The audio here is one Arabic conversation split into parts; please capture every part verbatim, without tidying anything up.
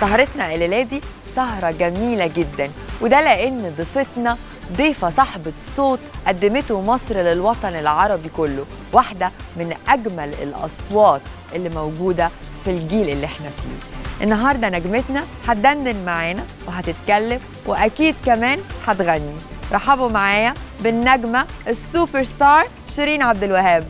سهرتنا الليلة دي سهرة جميلة جدا، وده لأن ضيفتنا ضيفة صاحبة صوت قدمته مصر للوطن العربي كله، واحدة من أجمل الأصوات اللي موجودة في الجيل اللي احنا فيه. النهاردة نجمتنا هتدندن معانا وهتتكلم وأكيد كمان هتغني. رحبوا معايا بالنجمة السوبر ستار شيرين عبد الوهاب.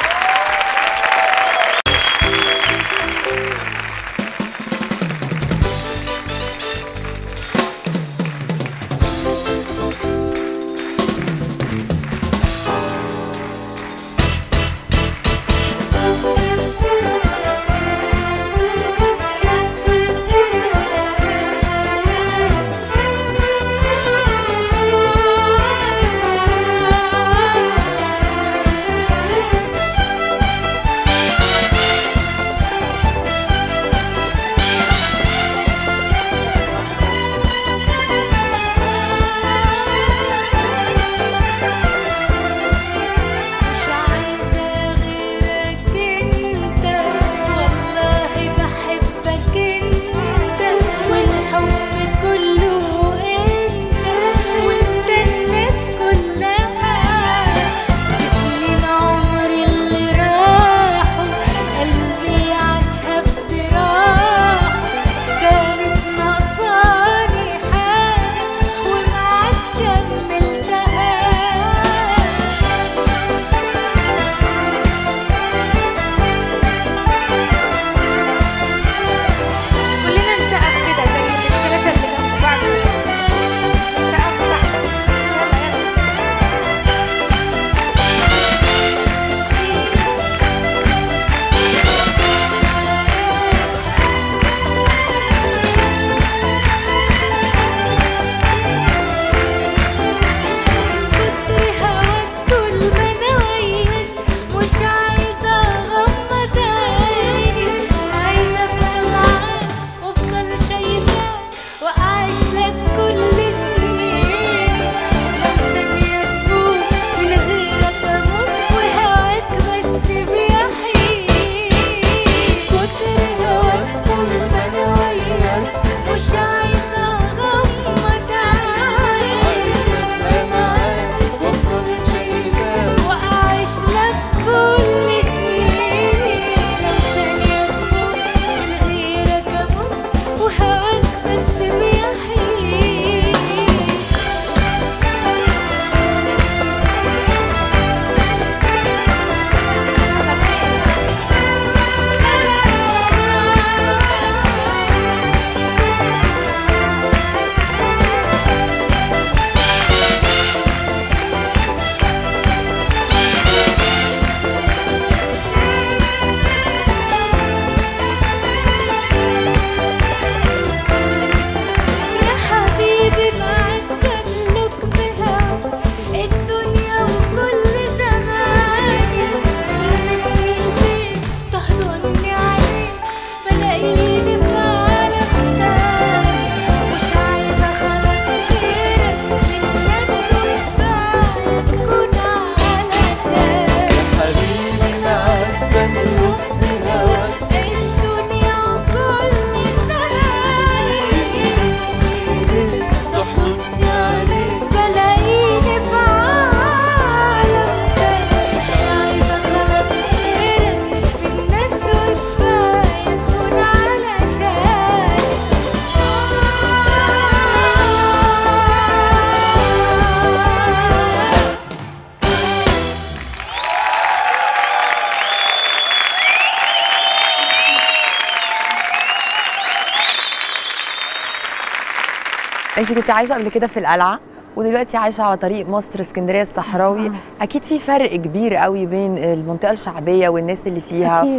انت كنت عايشه قبل كده في القلعه ودلوقتي عايشه على طريق مصر اسكندريه الصحراوي. آه. اكيد في فرق كبير قوي بين المنطقه الشعبيه والناس اللي فيها أكيد.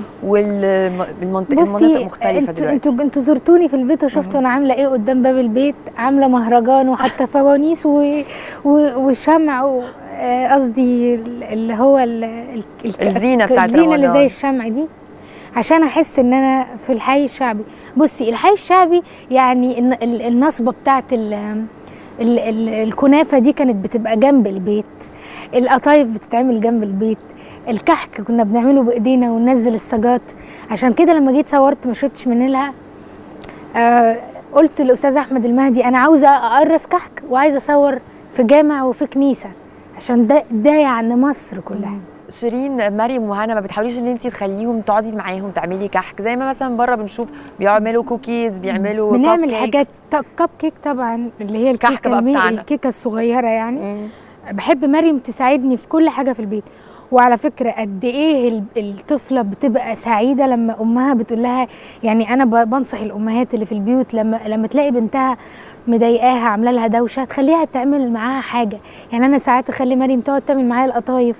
والمنطقه المناطق مختلفه دلوقتي. انتوا انتوا زرتوني في البيت وشفتوا انا عامله ايه قدام باب البيت، عامله مهرجان وحتى فوانيس وشمع، قصدي اللي هو الزينه بتاعت الزينه اللي زي الشمع دي، عشان احس ان انا في الحي الشعبي. بصي الحي الشعبي يعني النصبه بتاعت ال ال ال الكنافه دي كانت بتبقى جنب البيت، القطايف بتتعمل جنب البيت، الكحك كنا بنعمله بايدينا وننزل السجات. عشان كده لما جيت صورت ما شربتش من لها آه قلت للاستاذ احمد المهدي انا عاوزه اقرص كحك وعايزه اصور في جامع وفي كنيسه، عشان ده ده يعني مصر كلها. شيرين، مريم وهنا، ما بتحاوليش ان انت تخليهم تقعدي معاهم تعملي كحك زي ما مثلا بره بنشوف بيعملوا كوكيز، بيعملوا بنعمل حاجات كب كيك طبعا اللي هي الكيكه الكيكه الصغيره يعني. مم. بحب مريم تساعدني في كل حاجه في البيت. وعلى فكره قد ايه الطفله بتبقى سعيده لما امها بتقول لها، يعني انا بنصح الامهات اللي في البيوت لما لما تلاقي بنتها مضايقاها عامله لها دوشه تخليها تعمل معاها حاجه. يعني انا ساعات اخلي مريم تقعد تعمل معايا القطايف،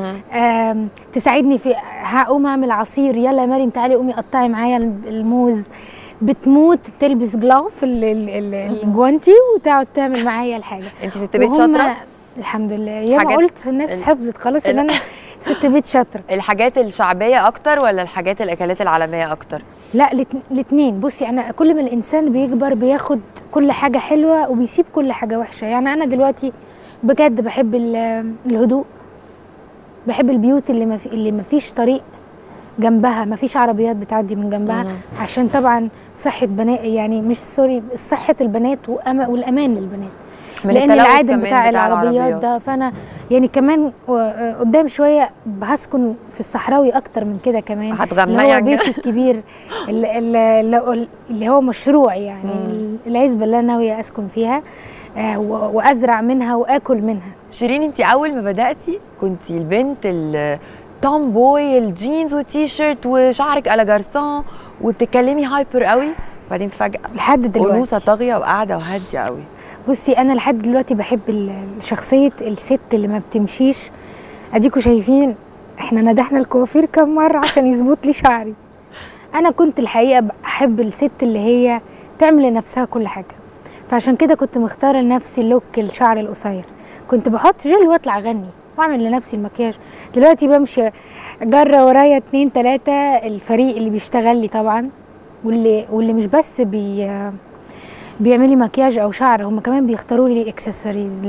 تساعدني في هقوم اعمل عصير، يلا يا مريم تعالي قومي قطعي معايا الموز. بتموت تلبس جلاف الجوانتي وتقعد تعمل معايا الحاجه. انت ست بيت شاطره الحمد لله. ياما قلت الناس ال... حفظت خلاص ان انا ست بيت شاطره. الحاجات الشعبيه اكتر ولا الحاجات الاكلات العالميه اكتر؟ لا الاثنين. بصي انا كل ما الانسان بيكبر بياخد كل حاجه حلوه وبيسيب كل حاجه وحشه. يعني انا دلوقتي بجد بحب الهدوء، بحب البيوت اللي ما في اللي ما فيش طريق جنبها، ما فيش عربيات بتعدي من جنبها، مم. عشان طبعا صحه بنات، يعني مش سوري صحه البنات والامان للبنات، لان العادم بتاع, بتاع العربيات ده. فانا يعني كمان قدام شويه هسكن في الصحراوي اكتر من كده كمان، اللي هو بيتي الكبير اللي, اللي, اللي هو مشروع يعني، مم. العزبه اللي انا ناويه اسكن فيها وازرع منها واكل منها. شيرين، انت اول ما بداتي كنتي البنت التوم بوي، الجينز والتي شيرت وشعرك على جارسون وبتتكلمي هايبر قوي، بعدين فجاه لحد دلوقتي انوثه طاغيه وقاعده وهاديه قوي. بصي انا لحد دلوقتي بحب شخصيه الست اللي ما بتمشيش. اديكوا شايفين احنا ندحنا الكوافير كم مره عشان يظبط لي شعري. انا كنت الحقيقه احب الست اللي هي تعمل لنفسها كل حاجه، فعشان كده كنت مختاره لنفسي اللوك الشعر القصير. كنت بحط جل واطلع اغني واعمل لنفسي المكياج. دلوقتي بمشي جره ورايا اتنين تلاته الفريق اللي بيشتغل لي طبعا، واللي واللي مش بس بي بيعملي مكياج او شعر، هم كمان بيختاروا لي اكسسوارز،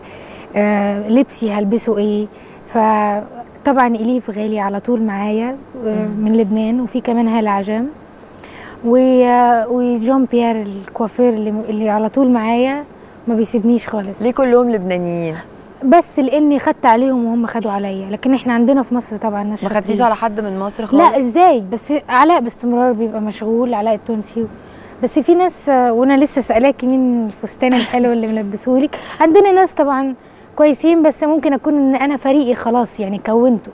آه لبسي هلبسه ايه. فطبعا اليف غالي على طول معايا آه من لبنان، وفي كمان هاله عجام، وجون بيير الكوافير اللي, اللي على طول معايا ما بيسيبنيش خالص. ليه كلهم لبنانيين؟ بس لاني خدت عليهم وهم خدوا عليا، لكن احنا عندنا في مصر طبعا ناس. ما خدتيش على حد من مصر خالص؟ لا ازاي، بس علاء باستمرار بيبقى مشغول، علاء التونسي. بس في ناس، وانا لسه سألاكي مين الفستان الحلو اللي ملبسهولك. عندنا ناس طبعا كويسين، بس ممكن اكون ان انا فريقي خلاص يعني كونته.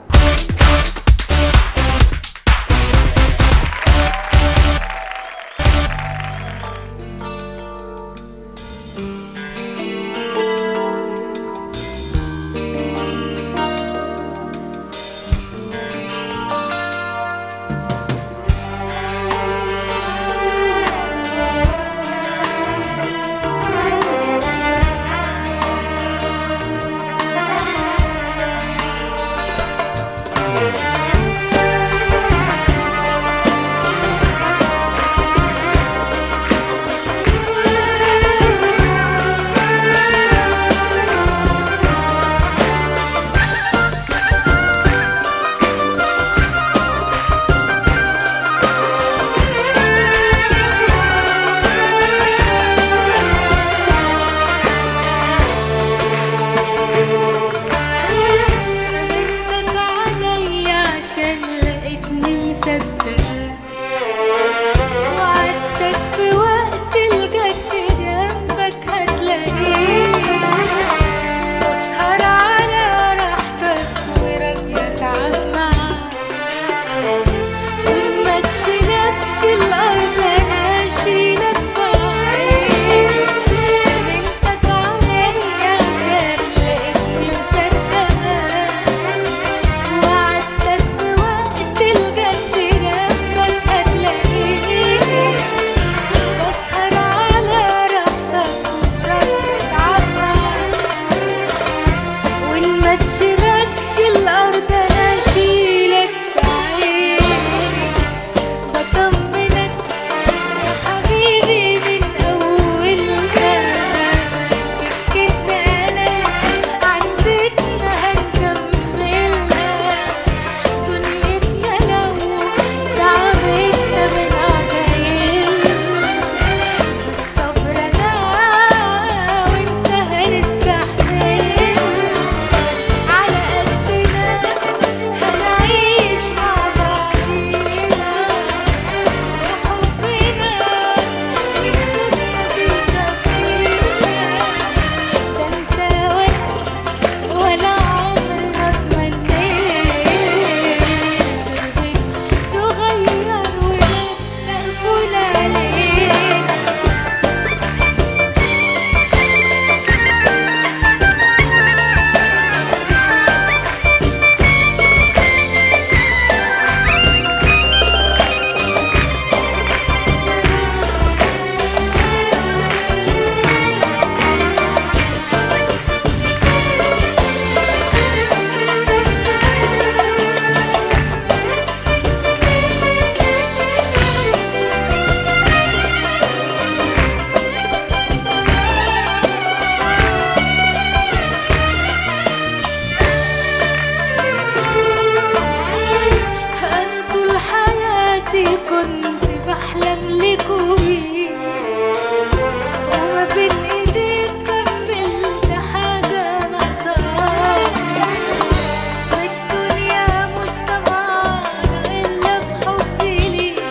حياتي كنت بحلم لك وبيه، وما بين ايديك كملت حاجة ناقصاني، والدنيا مش طمعانة إلا بحبي ليك،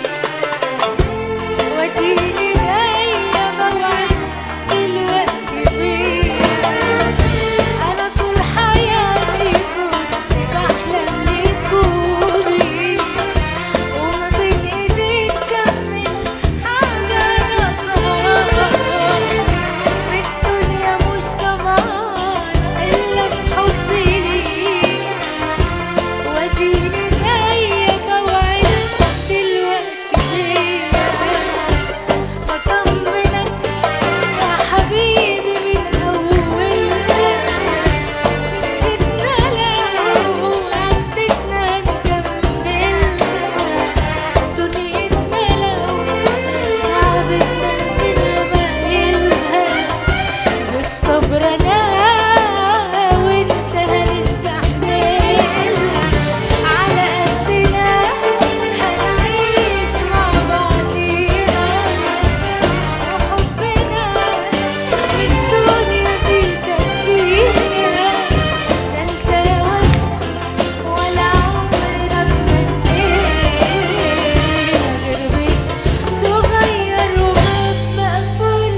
واديني جاية بوعد دلوقتي بيك. أنا طول حياتي كنت بحلم لك وبيه، وما بين ايديك كملت حاجة ناقصاني، والدنيا مش طمعانة إلا بحبي ليك، واديني جاية بوعد دلوقتي بيك. بطمنك يا حبيبي من أولها، سكتنا لو عدتنا نكملها، دنيتنا لو تعبتنا بنعملها، بالصبر أنا وأنت هنستحملها، على قدنا هنعيش مع بعضينا، وحبنا الدنيا دي كفينا، ده انت يا واد ولا عمرنا بمنينا غير بيت صغير وباب مقفول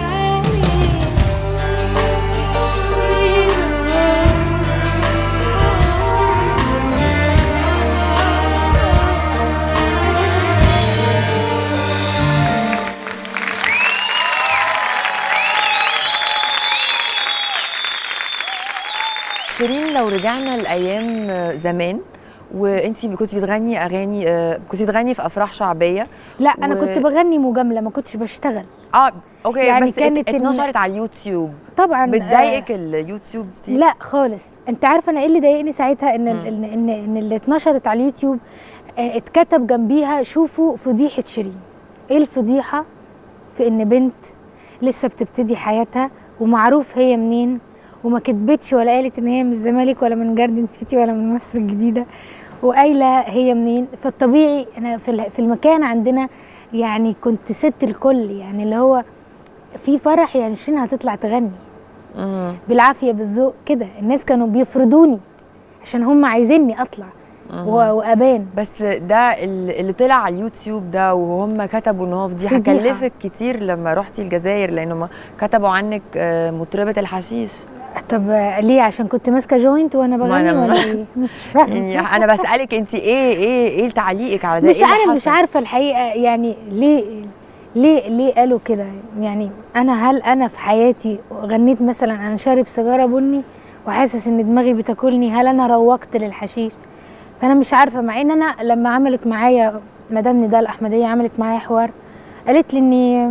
شيرين، لو رجعنا لايام زمان وانت كنت بتغني اغاني، آه، كنت بتغني في افراح شعبيه. لا انا و- كنت بغني مجامله، ما كنتش بشتغل. اه اوكي، يعني بس كانت ات- إن- اتنشرت على اليوتيوب. طبعا بتضايقك اليوتيوب دي؟ لا خالص. انت عارفه انا ايه اللي ضايقني ساعتها؟ ان مم. ان ان, إن اللي اتنشرت على اليوتيوب آه، اتكتب جنبيها شوفوا فضيحه شيرين. ايه الفضيحه في ان بنت لسه بتبتدي حياتها ومعروف هي منين، وما كتبتش ولا قالت ان هي من الزمالك ولا من جاردن سيتي ولا من مصر الجديده، وقايله هي منين. فالطبيعي انا في ال- في المكان عندنا يعني كنت ست الكل، يعني اللي هو في فرح يعني شيرين هتطلع تغني مم. بالعافيه بالذوق كده. الناس كانوا بيفرضوني عشان هم عايزيني اطلع و- وابان. بس ده ال- اللي طلع على اليوتيوب ده وهم كتبوا ان هو فضيحه، فضيحة. كلفك كتير لما رحتي الجزائر؟ لانه كتبوا عنك آه، مطربه الحشيش. طب ليه؟ عشان كنت ماسكه جوينت وانا ما بغني أنا- ولا ايه؟ مش فاهمه. يعني انا بسالك انت ايه ايه ايه تعليقك على ده؟ مش إيه اللي عارف مش حصل؟ عارفه الحقيقه يعني ليه ليه ليه قالوا كده. يعني انا هل انا في حياتي غنيت مثلا انا شارب سيجاره بني وحاسس ان دماغي بتاكلني؟ هل انا روقت للحشيش؟ فانا مش عارفه. مع ان انا لما عملت معايا مدام نداء الاحمديه عملت معايا حوار، قالت لي اني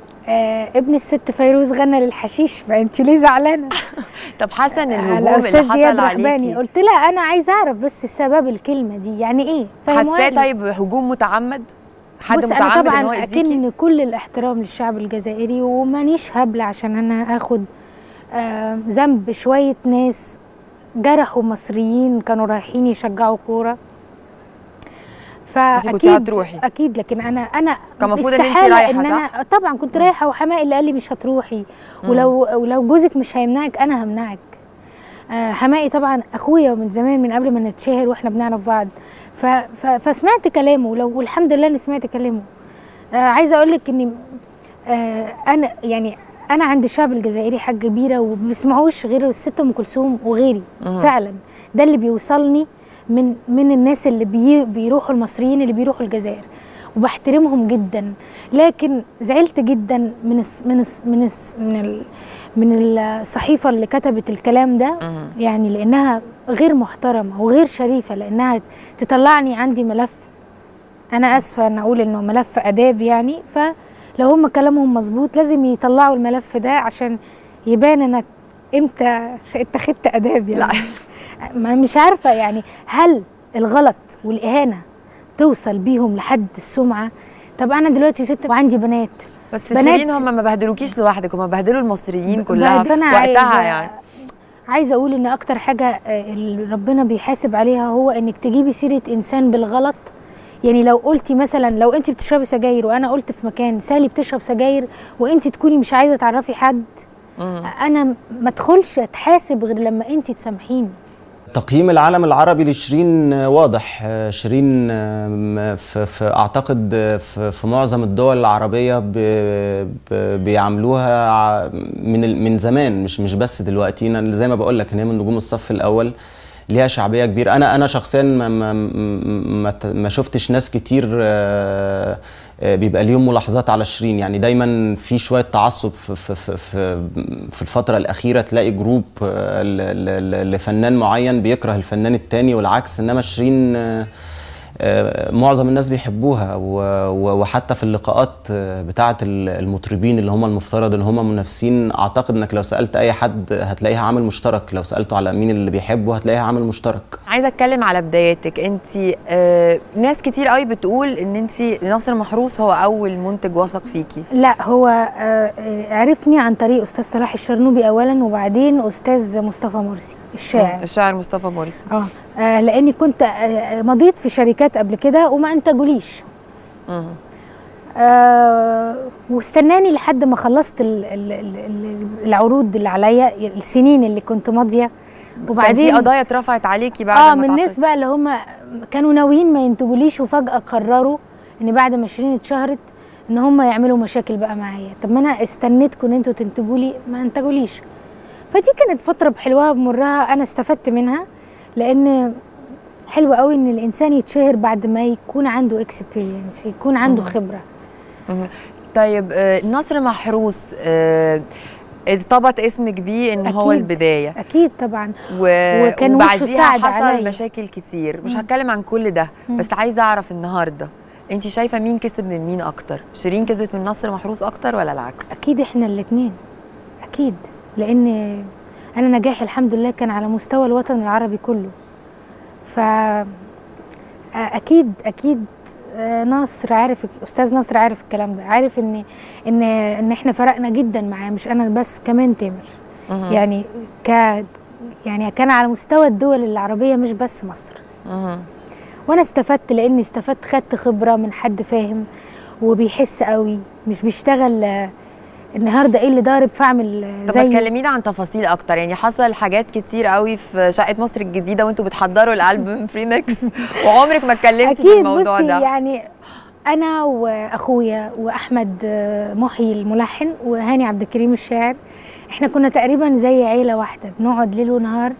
آه ابن الست فيروز غنى للحشيش، فانت ليه زعلانه؟ طب حاسه ان الهجوم الاستاذ اللي زياد حصل رحباني. عليكي، قلت لها انا عايزه اعرف بس سبب الكلمه دي يعني ايه؟ فهموها حاساه لي. طيب هجوم متعمد؟ حد بص متعمد انا ان هو طبعا يأذيكي؟ اكن كل الاحترام للشعب الجزائري ومانيش هبله عشان انا اخد آه ذنب شويه ناس جرحوا مصريين كانوا رايحين يشجعوا كوره. كنت فاكيد هتروحي. اكيد، لكن انا انا كان المفروض ان انت استحالة رايحه، ان انا صح؟ طبعا كنت رايحه، وحماقي اللي قال لي مش هتروحي، ولو ولو جوزك مش هيمنعك انا همنعك. آه حماقي طبعا اخويا ومن زمان من قبل ما نتشهر واحنا بنعرف بعض. ف ف فسمعت كلامه، ولو والحمد لله اني سمعت كلامه. آه عايزه اقول لك اني آه انا يعني انا عند الشعب الجزائري حاجه كبيره وما بيسمعوش غير الست ام كلثوم وغيري. مم. فعلا ده اللي بيوصلني من من الناس اللي بي بيروحوا، المصريين اللي بيروحوا الجزائر، وبحترمهم جدا. لكن زعلت جدا من الس من الس من الس من ال من الصحيفه اللي كتبت الكلام ده، مم. يعني لانها غير محترمه وغير شريفه، لانها تطلعني عندي ملف، انا اسفه ان اقول انه ملف اداب يعني. فلو هم كلامهم مظبوط لازم يطلعوا الملف ده عشان يبان انا امتى اتخذت اداب يعني. لا. ما مش عارفه يعني هل الغلط والاهانه توصل بيهم لحد السمعه؟ طب انا دلوقتي ست وعندي بنات. بس بنات- شيرين هم ما بهدلوكيش لوحدك، هم بهدلوا المصريين كلها فأنا وقتها عايزة- يعني. عايزه اقول ان اكتر حاجه آه، اللي ربنا بيحاسب عليها هو انك تجيبي سيره انسان بالغلط، يعني لو قلتي مثلا لو انت بتشربي سجاير وانا قلت في مكان سالي بتشرب سجاير وانت تكوني مش عايزه تعرفي حد، مم. انا ما ادخلش اتحاسب غير لما انت تسامحيني. تقييم العالم العربي لشيرين واضح. شيرين في, في اعتقد في, في معظم الدول العربيه بيعاملوها من من زمان، مش مش بس دلوقتي. انا زي ما بقول لك ان هي من نجوم الصف الاول، ليها شعبيه كبيره. انا انا شخصيا ما ما ما, ما شفتش ناس كتير بيبقى ليهم ملاحظات على شيرين. يعني دايما في شويه تعصب في في في في الفتره الاخيره، تلاقي جروب لفنان معين بيكره الفنان التاني والعكس، انما شيرين معظم الناس بيحبوها. وحتى في اللقاءات بتاعه المطربين اللي هم المفترض ان هم منافسين، اعتقد انك لو سالت اي حد هتلاقيها عامل مشترك، لو سالته على مين اللي بيحبه هتلاقيها عامل مشترك. عايزه اتكلم على بداياتك انت. آه ناس كتير قوي بتقول ان انت ناصر محروس هو اول منتج وثق فيكي. لا، هو آه عرفني عن طريق استاذ صلاح الشرنوبي اولا، وبعدين استاذ مصطفى مرسي الشاعر. الشاعر مصطفى مرسي. اه آه لاني كنت آه مضيت في شركات قبل كده وما انتجوليش. آه واستناني لحد ما خلصت ال ال ال العروض اللي عليا، السنين اللي كنت ماضيه. وبعدين كان في قضايا اترفعت عليكي بعد اه ما من الناس بقى اللي هم كانوا ناويين ما ينتجوليش، وفجاه قرروا ان بعد ما شيرين اتشهرت ان هم يعملوا مشاكل بقى معايا. طب ما انا استنيتكم ان انتوا تنتجوا لي، ما انتجوليش. فدي كانت فتره بحلوها بمرها، انا استفدت منها، لان حلو قوي ان الانسان يتشهر بعد ما يكون عنده اكسبيرينس، يكون عنده مم. خبره. مم. طيب آه ناصر محروس آه ارتبط اسمك بيه ان أكيد. هو البدايه اكيد طبعا، و... وكان وبعديها حصل علي. مشاكل كتير، مش هتكلم عن كل ده. مم. بس عايزه اعرف النهارده انت شايفه مين كسب من مين اكتر؟ شيرين كسبت من ناصر محروس اكتر ولا العكس؟ اكيد احنا الاثنين، اكيد، لان انا نجاحي الحمد لله كان على مستوى الوطن العربي كله. ف اكيد اكيد ناصر عارف، استاذ ناصر عارف الكلام ده، عارف ان ان ان احنا فرقنا جدا معاه، مش انا بس، كمان تامر. أه. يعني ك يعني كان على مستوى الدول العربيه مش بس مصر. أه. وانا استفدت، لاني استفدت، خدت خبره من حد فاهم وبيحس قوي، مش بيشتغل النهارده ايه اللي ضارب فاعمل زيه. طب كلمينا عن تفاصيل اكتر. يعني حصل حاجات كتير قوي في شقه مصر الجديده وانتوا بتحضروا الالبوم فري ميكس وعمرك ما اتكلمتي في الموضوع ده. يعني انا واخويا واحمد محي الملحن وهاني عبد الكريم الشاعر، احنا كنا تقريبا زي عيله واحده، بنقعد ليل ونهار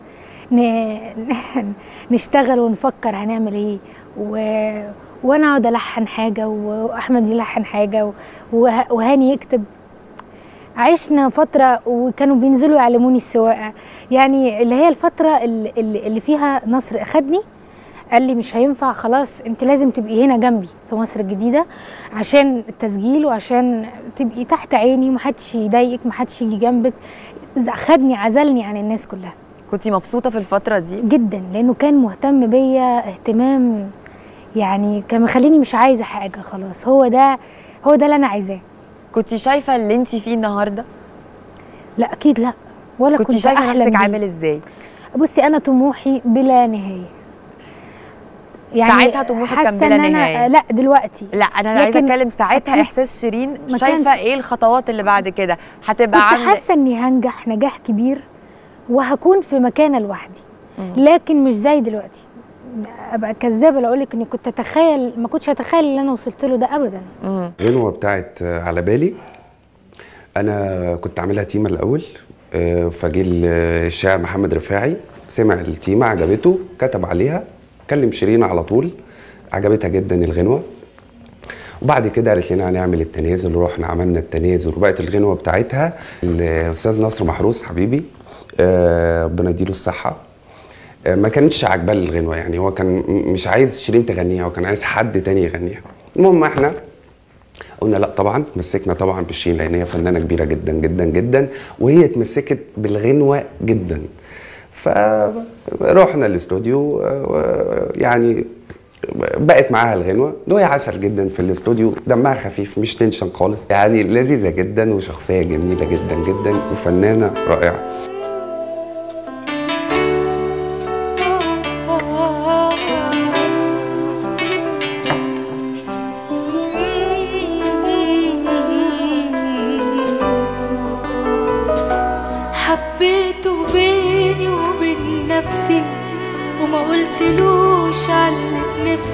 نشتغل ونفكر هنعمل ايه، و وانا اقعد الحن حاجه واحمد يلحن حاجه وهاني يكتب. عشنا فترة وكانوا بينزلوا يعلموني السواقة، يعني اللي هي الفترة اللي, اللي فيها نصر أخدني قال لي مش هينفع، خلاص انت لازم تبقي هنا جنبي في مصر الجديدة عشان التسجيل وعشان تبقي تحت عيني ومحدش يضايقك، محدش يجي جنبك. خدني عزلني عن الناس كلها. كنتي مبسوطة في الفترة دي؟ جدا، لأنه كان مهتم بيا اهتمام يعني كان مخليني مش عايزة حاجة، خلاص هو ده هو ده اللي أنا عايزاه. كنتي شايفه اللي انت فيه النهارده؟ لا اكيد لا، ولا كنت كنت شايفه نفسك عامل ازاي؟ بصي انا طموحي بلا نهايه. يعني ساعتها طموحك كان بلا نهايه؟ لا دلوقتي لا، انا عايزه اتكلم ساعتها احساس شيرين، شايفه ايه الخطوات اللي بعد كده هتبقى عامله؟ كنت حاسه اني هنجح نجاح كبير وهكون في مكانه لوحدي، لكن مش زي دلوقتي. ابقى كذابه لو اقول لك اني كنت اتخيل، ما كنتش اتخيل اللي انا وصلت له ده ابدا. الغنوه بتاعت على بالي انا كنت عاملها تيمه الاول، فجه الشاعر محمد رفاعي سمع التيمه عجبته، كتب عليها، كلم شيرين على طول، عجبتها جدا الغنوه. وبعد كده قالت لنا هنعمل التنازل، ورحنا عملنا التنازل وبقت الغنوه بتاعتها. الاستاذ ناصر محروس حبيبي ربنا يديله الصحه ما كانتش عاجباه الغنوه، يعني هو كان مش عايز شيرين تغنيها، هو كان عايز حد تاني يغنيها. المهم احنا قلنا لا طبعا، تمسكنا طبعا بشيرين لان هي فنانه كبيره جدا جدا جدا، وهي اتمسكت بالغنوه جدا. فروحنا الاستوديو، يعني بقت معاها الغنوه، وهي عسل جدا في الاستوديو، دمها خفيف مش تنشن خالص، يعني لذيذه جدا وشخصيه جميله جدا جدا وفنانه رائعه.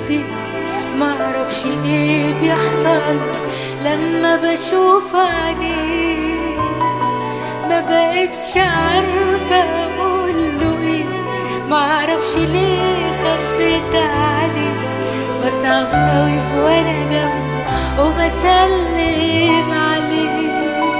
نفسي معرفش ايه بيحصل لما بشوف عينيه، ما بقتش عارفة اقوله ايه، معرفش ليه خبيت عليه، بتعب قوي وانا جنبه وبسلم عليه.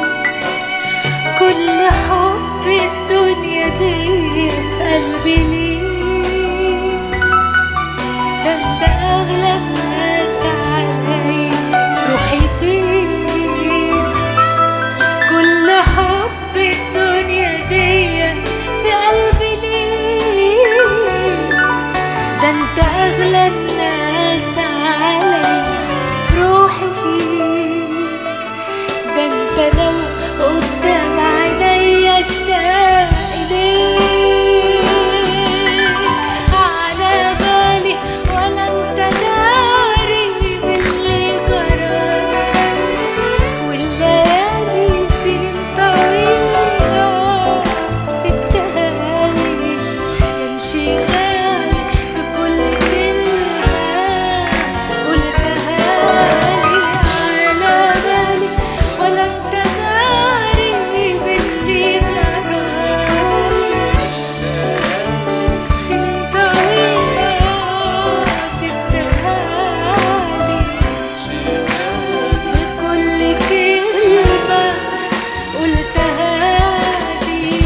كل حب الدنيا دي في قلبي ليه، ده انت اغلى الناس عليا، روحي فيه. كل حب الدنيا دي في قلبي ليه، ده انت اغلى الناس عليا، روحي فيه. ده انت لو قدام عينيا اشتاق اليك، على بالي ولا انت داري باللي جرى، والليالي سنين طويلة سبتها لي، انشغالي بكل كلمة قلتها لي، على بالي ولا انت داري باللي جرى، سنين طويلة سبتها لي، بكل كلمة قلتها لي.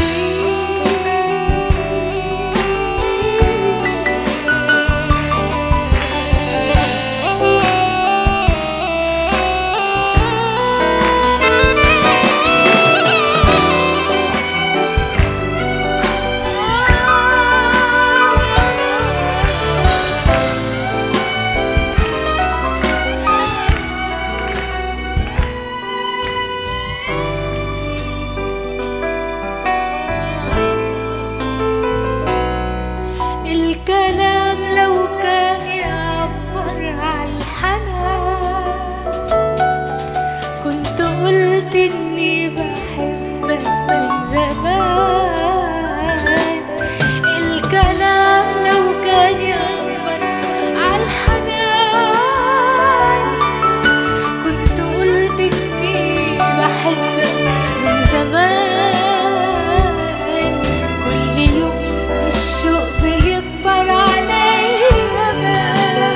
الكلام لو كان يعبر عن الحنان، كنت قلت اني بحبك من زمان. الكلام لو كان يعبر عن الحنان، كنت قلت اني بحبك من زمان. كل يوم الشوق بيكبر عليا بقى،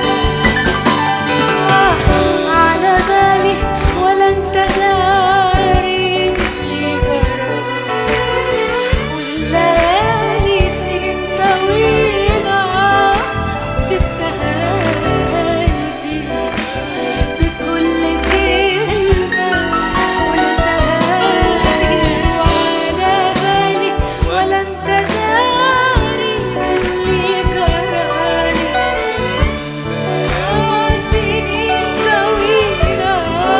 على بالي ولا انت داري باللي جرى، والليالي سنين طويلة سبتها قلبي، بكل كلمة قلتها لي، وعلى بالي ولا انت داري باللي جرالي، آه سنين طويلة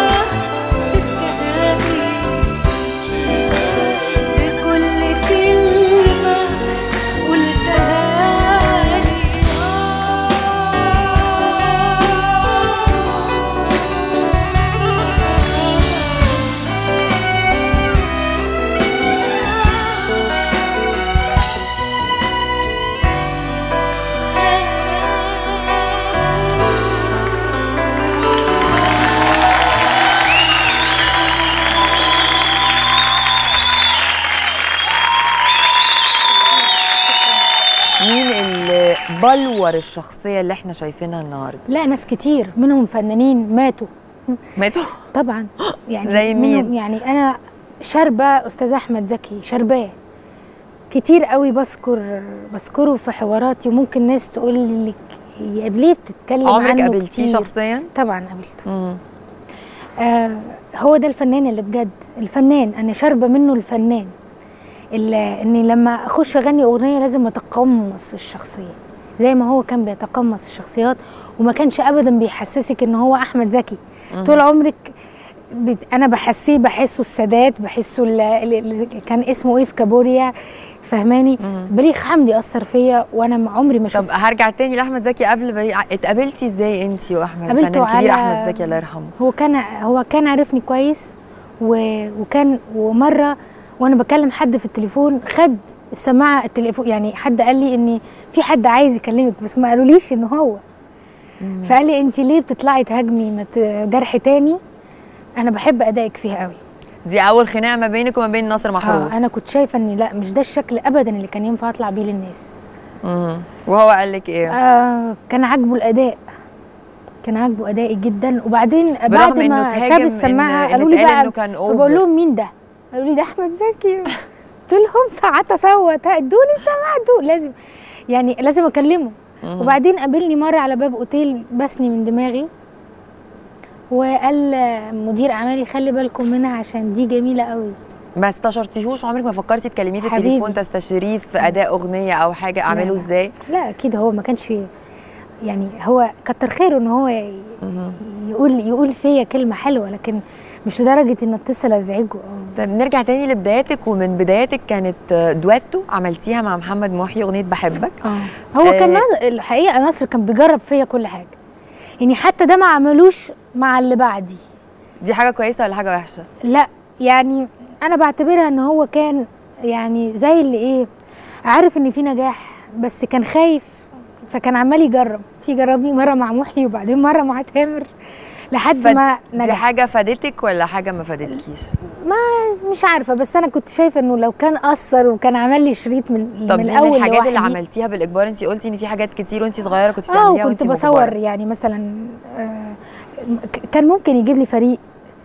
سبتها لي، بكل كلمة قلتها لي. مين اللي بلور الشخصيه اللي احنا شايفينها النهارده؟ لا، ناس كتير منهم فنانين ماتوا ماتوا؟ طبعا. يعني زي منهم، مين؟ يعني انا شاربه استاذ احمد زكي، شارباه كتير قوي، بذكر بذكره في حواراتي، وممكن ناس تقول لك يا ليه بتتكلم عنه عمرك قابلتيه كتير. شخصيا؟ طبعا قابلته. امم آه هو ده الفنان اللي بجد، الفنان انا شاربه منه، الفنان اللي اني لما اخش اغني اغنيه لازم اتقمص الشخصيه زي ما هو كان بيتقمص الشخصيات، وما كانش ابدا بيحسسك ان هو احمد زكي. طول عمرك بت... انا بحسيه، بحسه السادات، بحسه اللي كان اسمه ايه في كابوريا، فهماني؟ بليغ حمدي اثر فيا وانا عمري ما شفت. طب هرجع تاني لاحمد زكي قبل بليغ، اتقابلتي ازاي انت واحمد؟ قابلته الفنان الكبير على احمد زكي الله يرحمه. هو كان هو كان عارفني كويس، و... وكان ومره وانا بكلم حد في التليفون خد السماعه التليفون، يعني حد قال لي ان في حد عايز يكلمك بس ما قالوليش ان هو فقال لي انت ليه بتطلعي تهاجمي مت- جرح تاني؟ انا بحب ادائك فيها قوي. دي اول خناقه ما بينك وما بين ناصر محروس. اه انا كنت شايفه ان لا مش ده الشكل ابدا اللي كان ينفع اطلع بيه للناس. مم. وهو قال لك ايه؟ آه كان عاجبه الاداء، كان عاجبه ادائي جدا. وبعدين بعد برغم إنه ما تهاجم ساب إن- السماعه إن قالوا لي اتقال بقى، إنه كان فبقول over. لهم مين ده؟ قالوا لي ده احمد زكي. قلت لهم ساعات اصوت ادوني السماعه دول لازم يعني لازم اكلمه. وبعدين قابلني مره على باب اوتيل بسني من دماغي وقال مدير اعمالي خلي بالكم منها عشان دي جميله قوي. ما استشرتيهوش؟ عمرك ما فكرتي تكلميه في حبيبي. التليفون تستشيريه في اداء اغنيه او حاجه اعمله لا. ازاي؟ لا اكيد هو ما كانش فيه يعني، هو كتر خيره ان هو ي- يقول يقول فيا كلمه حلوه، لكن مش لدرجه ان اتصل ازعجه. طيب نرجع تاني لبداياتك، ومن بداياتك كانت دويتو عملتيها مع محمد محي اغنيه بحبك. اه هو كان آه. ناصر الحقيقه ناصر كان بيجرب فيا كل حاجه، يعني حتى ده ما عملوش مع اللي بعدي. دي حاجه كويسه ولا حاجه وحشه؟ لا يعني انا بعتبرها ان هو كان يعني زي اللي ايه، عارف ان في نجاح بس كان خايف، فكان عمال يجرب في جربني مره مع محي وبعدين مره مع تامر لحد فد- ما دي نجح. حاجه فادتك ولا حاجه ما فادتكيش؟ ما مش عارفه، بس انا كنت شايفه انه لو كان اثر وكان عمل لي شريط من طب من دي الاول من الحاجات اللي لوحدي. عملتيها بالاجبار؟ انت قلتي ان في حاجات كتير وانت صغيره كنت اه بتعمليها وكنت وانت بصور مجبرة. يعني مثلا آه ك- كان ممكن يجيب لي فريق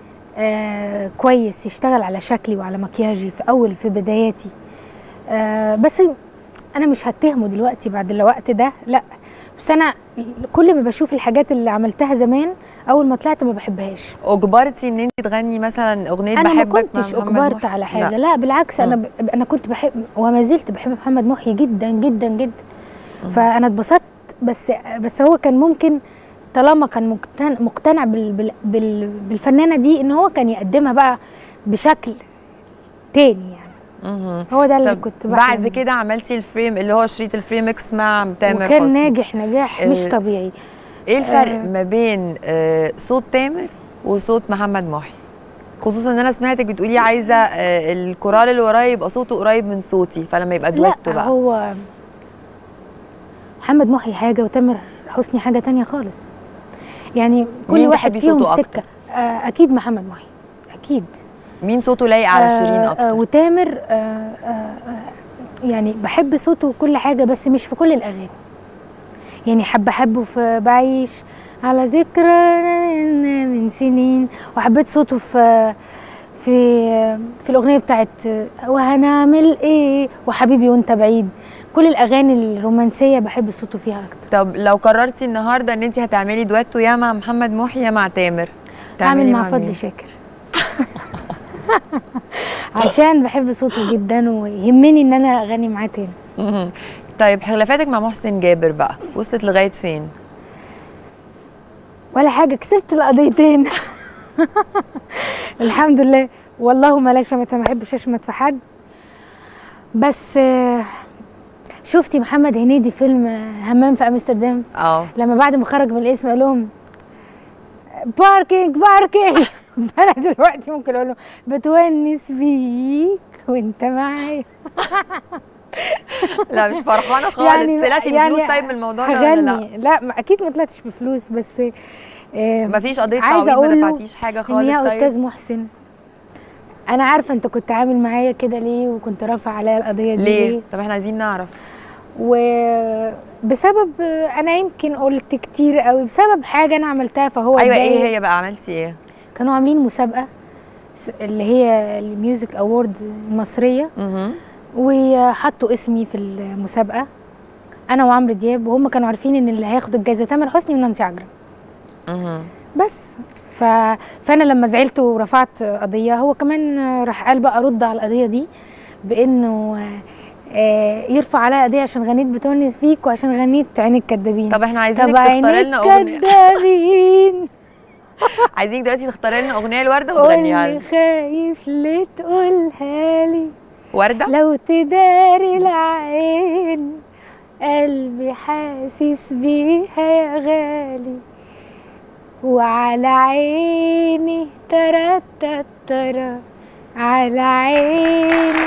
آه كويس يشتغل على شكلي وعلى مكياجي في اول في بداياتي. آه بس انا مش هتهمه دلوقتي بعد الوقت ده، لا، بس انا كل ما بشوف الحاجات اللي عملتها زمان اول ما طلعت ما بحبهاش. اجبرتي ان انت تغني مثلا اغنيه انا ما بحبك مع كنتش محمد اجبرت محي؟ على حاجه، لا. لا, لا بالعكس انا ب... انا كنت بحب وما زلت بحب محمد محي جدا جدا جدا. فانا اتبسطت، بس بس هو كان ممكن طالما كان مقتنع, مقتنع بال... بال... بال... بالفنانه دي ان هو كان يقدمها بقى بشكل تاني يعني. مهم. هو ده اللي طب كنت بحلم بعد بيه. كده عملتي الفريم اللي هو شريط الفريمكس مع تامر وكان حسني. ناجح نجاح مش آه، طبيعي. ايه الفرق آه. ما بين آه، صوت تامر وصوت محمد محي؟ خصوصا ان انا سمعتك بتقولي عايزه آه، الكورال اللي ورايا يبقى صوته قريب من صوتي، فلما يبقى دويتو لا بقى. هو محمد محي حاجه وتامر حسني حاجه تانية خالص، يعني كل مين واحد بتحبي فيهم صوته أكتر؟ سكه. آه اكيد محمد محي اكيد. مين صوته لايق على شيرين آه اكتر؟ آه وتامر آه آه آه يعني بحب صوته وكل حاجه بس مش في كل الاغاني، يعني حب احبه في بعيش على ذكرى من سنين، وحبيت صوته في في في الاغنيه بتاعت وهنعمل ايه وحبيبي وانت بعيد. كل الاغاني الرومانسيه بحب صوته فيها اكتر. طب لو قررتي النهارده ان انت هتعملي دويتو يا مع محمد محي يا مع تامر، اعمل تعملي مع مين؟ فضل شاكر عشان بحب صوته جدا ويهمني ان انا اغني معاه تاني. مهم. طيب خلافاتك مع محسن جابر بقى وصلت لغايه فين؟ ولا حاجه، كسبت القضيتين الحمد لله. والله ما لا شمت، ما بحبش اشمت في حد، بس آه، شفتي محمد هنيدي فيلم آه، همام في امستردام اه لما بعد ما خرج من الاسم قال لهم باركينج باركينج انا دلوقتي ممكن اقول له بتونس بيك وانت معايا. لا مش فرحانه خالص. يعني طلعتي بفلوس طيب من الموضوع ده ولا لا؟ هغني. لا ما اكيد ما طلعتش بفلوس، بس آه مفيش قضيه عايزه تعويض؟ ما اقول له دفعتيش حاجه ان خالص؟ يا طيب استاذ محسن انا عارفه انت كنت عامل معايا كده ليه وكنت رافع عليا القضيه دي ليه؟ ليه، طب احنا عايزين نعرف. وبسبب انا يمكن قلت كتير قوي بسبب حاجه انا عملتها فهو ايوه اتضايق. ايه هي بقى؟ عملتي ايه؟ كانوا عاملين مسابقه اللي هي الميوزك اوورد المصريه اها وحطوا اسمي في المسابقه انا وعمرو دياب، وهم كانوا عارفين ان اللي هياخد الجائزه تامر حسني ونانسي عجرم. اها بس ف... فانا لما زعلت ورفعت قضيه هو كمان راح قال بقى ارد على القضيه دي بانه آه يرفع عليا قضيه عشان غنيت بتونس فيك وعشان غنيت عين الكدابين. طب احنا عايزينك طب تختاري لنا عين اغنيه. الكدابين عايزينك دلوقتي تختاري لنا اغنيه لورده وتغنيها قولي لنا. خايف ليه تقولها لي ورده؟ لو تداري العين قلبي حاسس بيها يا غالي وعلى عيني ترى ترى على عيني.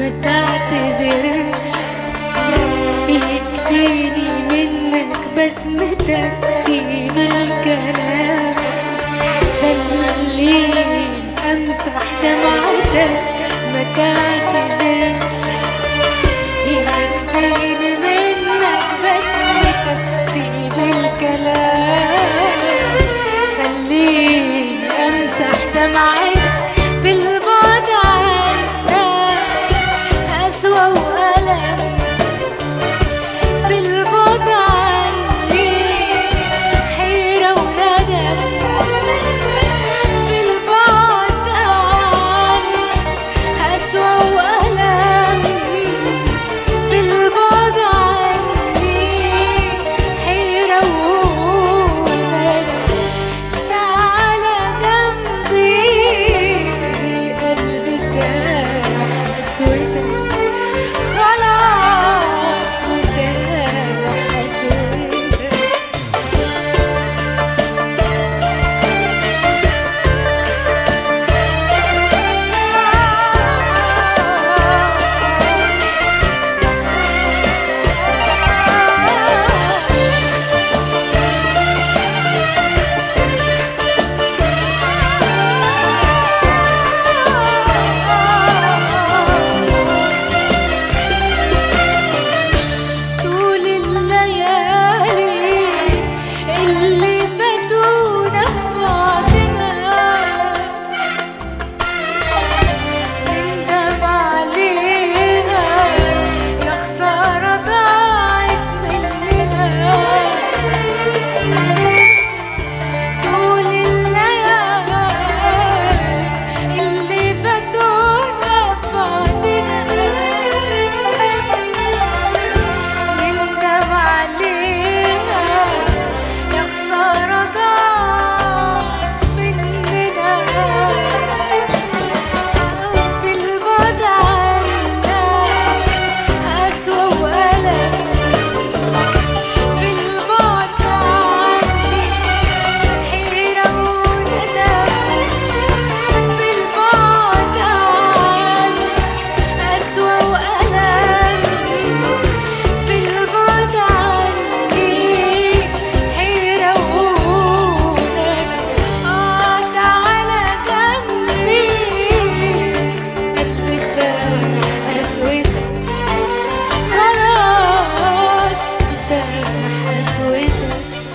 ما تعتذرش، يكفيني منك بسمتك، سيب الكلام خليني امسح دمعتك، ما تعتذرش، يكفيني منك بسمتك، سيب الكلام خليني امسح دمعتك، في البعد عنك أسوأ وألم، في البعد عني حيرة وندم، في البعد عنك أسوأ وألم، في البعد عني حيرة وندم، تعالى جنبي قلبي ساح أسودك، خلاص مسامح أسودك. طول الليالي اللي فاتونا في بعضنا نندم عليها، يا خسارة ضاعت مننا، طول الليالي اللي فاتونا في بعضنا نندم عليها، يا خسارة ضاعت مننا، في البعد عنك أسوأ وألم، في البعد عني حيرة وندم، في البعد عنك أسوأ وألم، في البعد عني حيرة وندم، آه تعالى جنبي قلبي سامح أسودك، خلاص مسامح أسودك.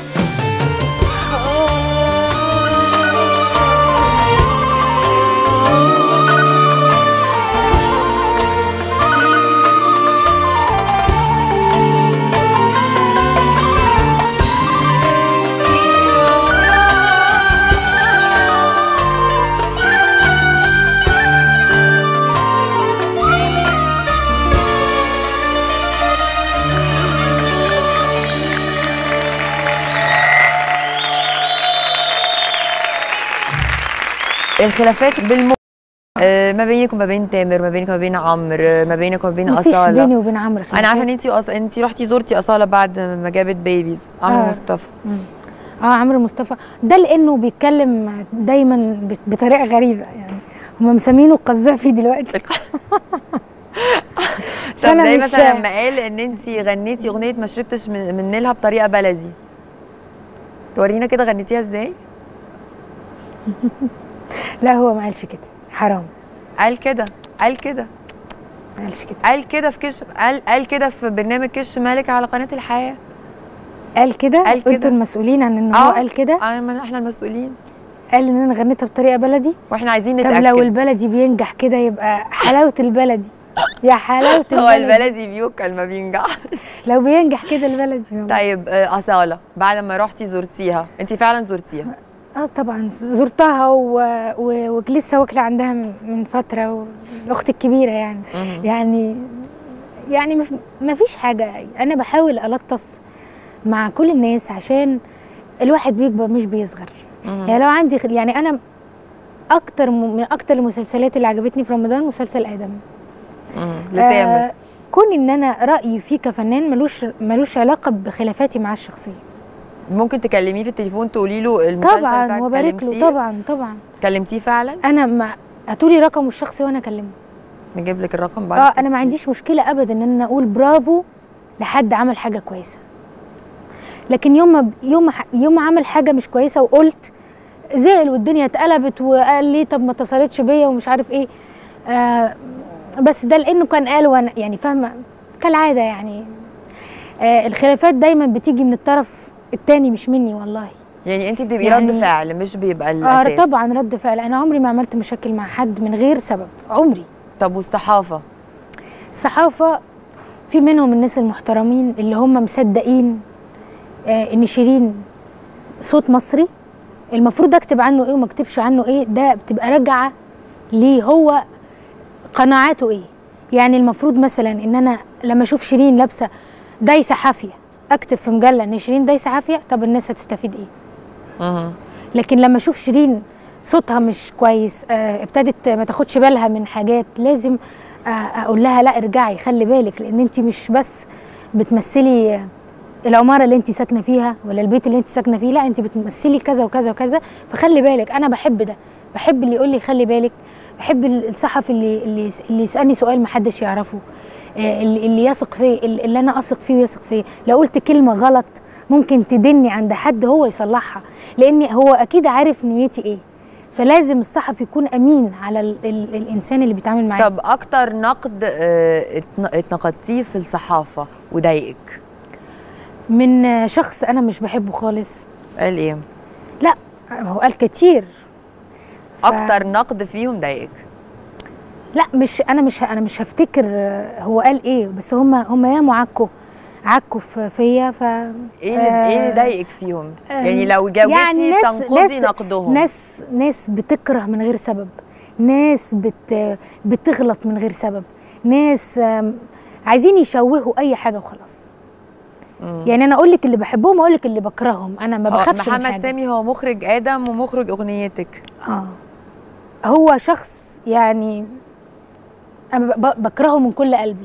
الخلافات بالم آه، ما بينك وما بين تامر، ما بينك وما بين عمرو، ما بينك وما بين مفيش اصاله. بيني وبين عمرو خلافات. انا عارفه ان انت أص... انت رحتي زرتي اصاله بعد ما جابت بيبيز، عمرو آه. مصطفى. مم. اه عمرو مصطفى ده لانه بيتكلم دايما بت- بطريقه غريبه، يعني هم مسمينه القذافي دلوقتي. طب فأنا زي مش- مثلا لما قال ان انت غنيتي اغنيه ما شربتش من من نيلها بطريقه بلدي، تورينا كده غنيتيها ازاي؟ لا هو ما قالش كده، حرام، قال كده، قال كده، ما قالش كده، قال كده في كش قال قال كده في برنامج كش مالك على قناه الحياه. قال كده. قال كده. انتوا المسؤولين عن ان هو آه. قال كده. آه، ما احنا المسؤولين، قال ان انا غنيتها بطريقه بلدي. واحنا عايزين طب نتاكد. لو البلدي بينجح كده يبقى حلاوه البلدي، يا حلاوه هو البلدي. البلدي بيوكل ما بينجح. لو بينجح كده البلدي. طيب آه، أصالة بعد ما رحتي زرتيها، انت فعلا زرتيها؟ اه طبعا زرتها و... و... ولسه واكله عندها من- من فتره، والاخت الكبيره يعني. مهم. يعني يعني مف- ما فيش حاجه، انا بحاول الطف مع كل الناس عشان الواحد بيكبر مش بيصغر. مهم. يعني لو عندي خ- يعني انا اكتر م- من اكتر المسلسلات اللي عجبتني في رمضان مسلسل ادم. مهم. لتامر. آه كون ان انا رايي فيه كفنان ملوش ملوش علاقه بخلافاتي مع الشخصيه. ممكن تكلميه في التليفون تقولي له المسلسل طبعا بتاعك وبارك له. كلمتيه؟ طبعا طبعا كلمتيه فعلا؟ انا ما هاتولي رقمه الشخصي وانا اكلمه. نجيب لك الرقم بعد اه التسجيل. انا ما عنديش مشكله ابدا ان انا اقول برافو لحد عمل حاجه كويسه، لكن يوم ما يوم ما يوم ما عمل حاجه مش كويسه وقلت زعل والدنيا اتقلبت وقال لي طب ما اتصلتش بيا ومش عارف ايه، آه بس ده لانه كان قال وانا يعني فاهمه كالعاده يعني. آه الخلافات دايما بتيجي من الطرف الثاني مش مني والله. يعني انت بتبقي يعني رد فعل مش بيبقى اه الاساس. طبعا رد فعل، انا عمري ما عملت مشاكل مع حد من غير سبب عمري. طب والصحافه؟ الصحافه في منهم الناس المحترمين اللي هم مصدقين آه ان شيرين صوت مصري، المفروض اكتب عنه ايه وما اكتبش عنه ايه، ده بتبقى راجعه ليه هو قناعاته ايه. يعني المفروض مثلا ان انا لما اشوف شيرين لابسه دايسه حافيه اكتب في مجله ان شيرين دايسه حافيه، طب الناس هتستفيد ايه؟ اها. لكن لما اشوف شيرين صوتها مش كويس، آه ابتدت ما تاخدش بالها من حاجات، لازم آه اقول لها لا ارجعي خلي بالك، لان انت مش بس بتمثلي العماره اللي انت ساكنه فيها ولا البيت اللي انت ساكنه فيه، لا انت بتمثلي كذا وكذا وكذا، فخلي بالك. انا بحب ده، بحب اللي يقول لي خلي بالك، بحب الصحفي اللي اللي اللي يسالني سؤال ما حدش يعرفه، آه اللي, اللي يثق فيه، اللي انا اثق فيه ويثق فيه. لو قلت كلمه غلط ممكن تدني عند حد هو يصلحها، لان هو اكيد عارف نيتي ايه، فلازم الصحفي يكون امين على ال ال الانسان اللي بيتعامل معاه. طب اكتر نقد اه اتنقدتيه في الصحافه وضايقك؟ من شخص انا مش بحبه خالص. قال ايه؟ لا هو قال كتير. ف... اكتر نقد فيهم ضايقك؟ لا مش انا مش انا مش هفتكر هو قال ايه، بس هم هم يا معكوا عكوا فيا. ف ايه اللي آه ايه اللي ضايقك فيهم؟ آه يعني لو جاوبتي يعني تنقضي نقدهم. ناس ناس بتكره من غير سبب، ناس بت بتغلط من غير سبب، ناس عايزين يشوهوا اي حاجه وخلاص. مم. يعني انا اقول لك اللي بحبهم واقول لك اللي بكرههم، انا ما بخافش من حاجه. محمد سامي هو مخرج ادم ومخرج اغنيتك. اه هو شخص يعني انا بكرهه من كل قلبي.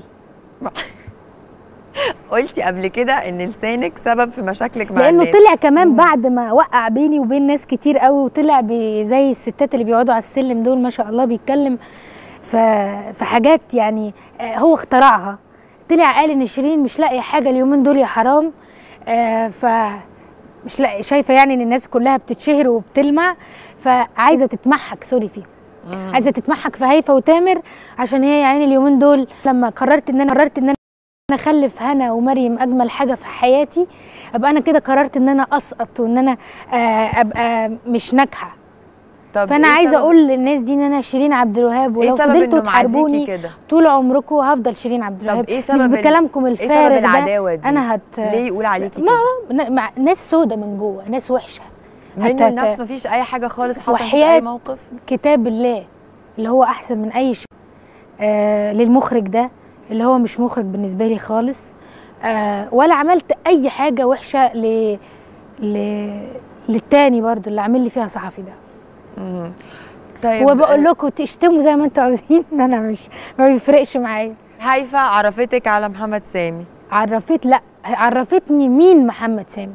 قلتي قبل كده ان لسانك سبب في مشاكلك مع لانه الناس. طلع كمان مم. بعد ما وقع بيني وبين ناس كتير قوي، وطلع زي الستات اللي بيقعدوا على السلم دول ما شاء الله بيتكلم في حاجات يعني هو اخترعها. طلع قال ان شيرين مش لاقيه حاجه اليومين دول يا حرام، آه ف مش لاقي، شايفه يعني ان الناس كلها بتتشهر وبتلمع، فعايزه تتمحك سوري فيهم، عايزه تتمحك في هيفا وتامر، عشان هي يعني اليومين دول لما قررت ان انا قررت ان انا اخلف هنا ومريم اجمل حاجه في حياتي، ابقى انا كده قررت ان انا اسقط وان انا آه ابقى مش ناجحه. فانا إيه عايزه اقول للناس دي ان انا شيرين عبد الوهاب، ولو إيه فضلتوا تحاربوني طول عمركم هفضل شيرين عبد الوهاب. إيه مش بكلامكم الفارغ إيه العداوة ده. انا هت ليه يقول عليكي كده؟ مع ناس سودة من جوه، ناس وحشه من النفس، مفيش اي حاجه خالص حصلت، مفيش اي موقف. كتاب الله اللي هو احسن من اي شيء آه للمخرج ده اللي هو مش مخرج بالنسبه لي خالص، آه ولا عملت اي حاجه وحشه ل ل للتاني برضو اللي عامل لي فيها صحفي ده. امم طيب وبقول لكم تشتموا زي ما انتوا عاوزين، انا مش ما بيفرقش معايا. هيفا عرفتك على محمد سامي؟ عرفت لا عرفتني مين محمد سامي،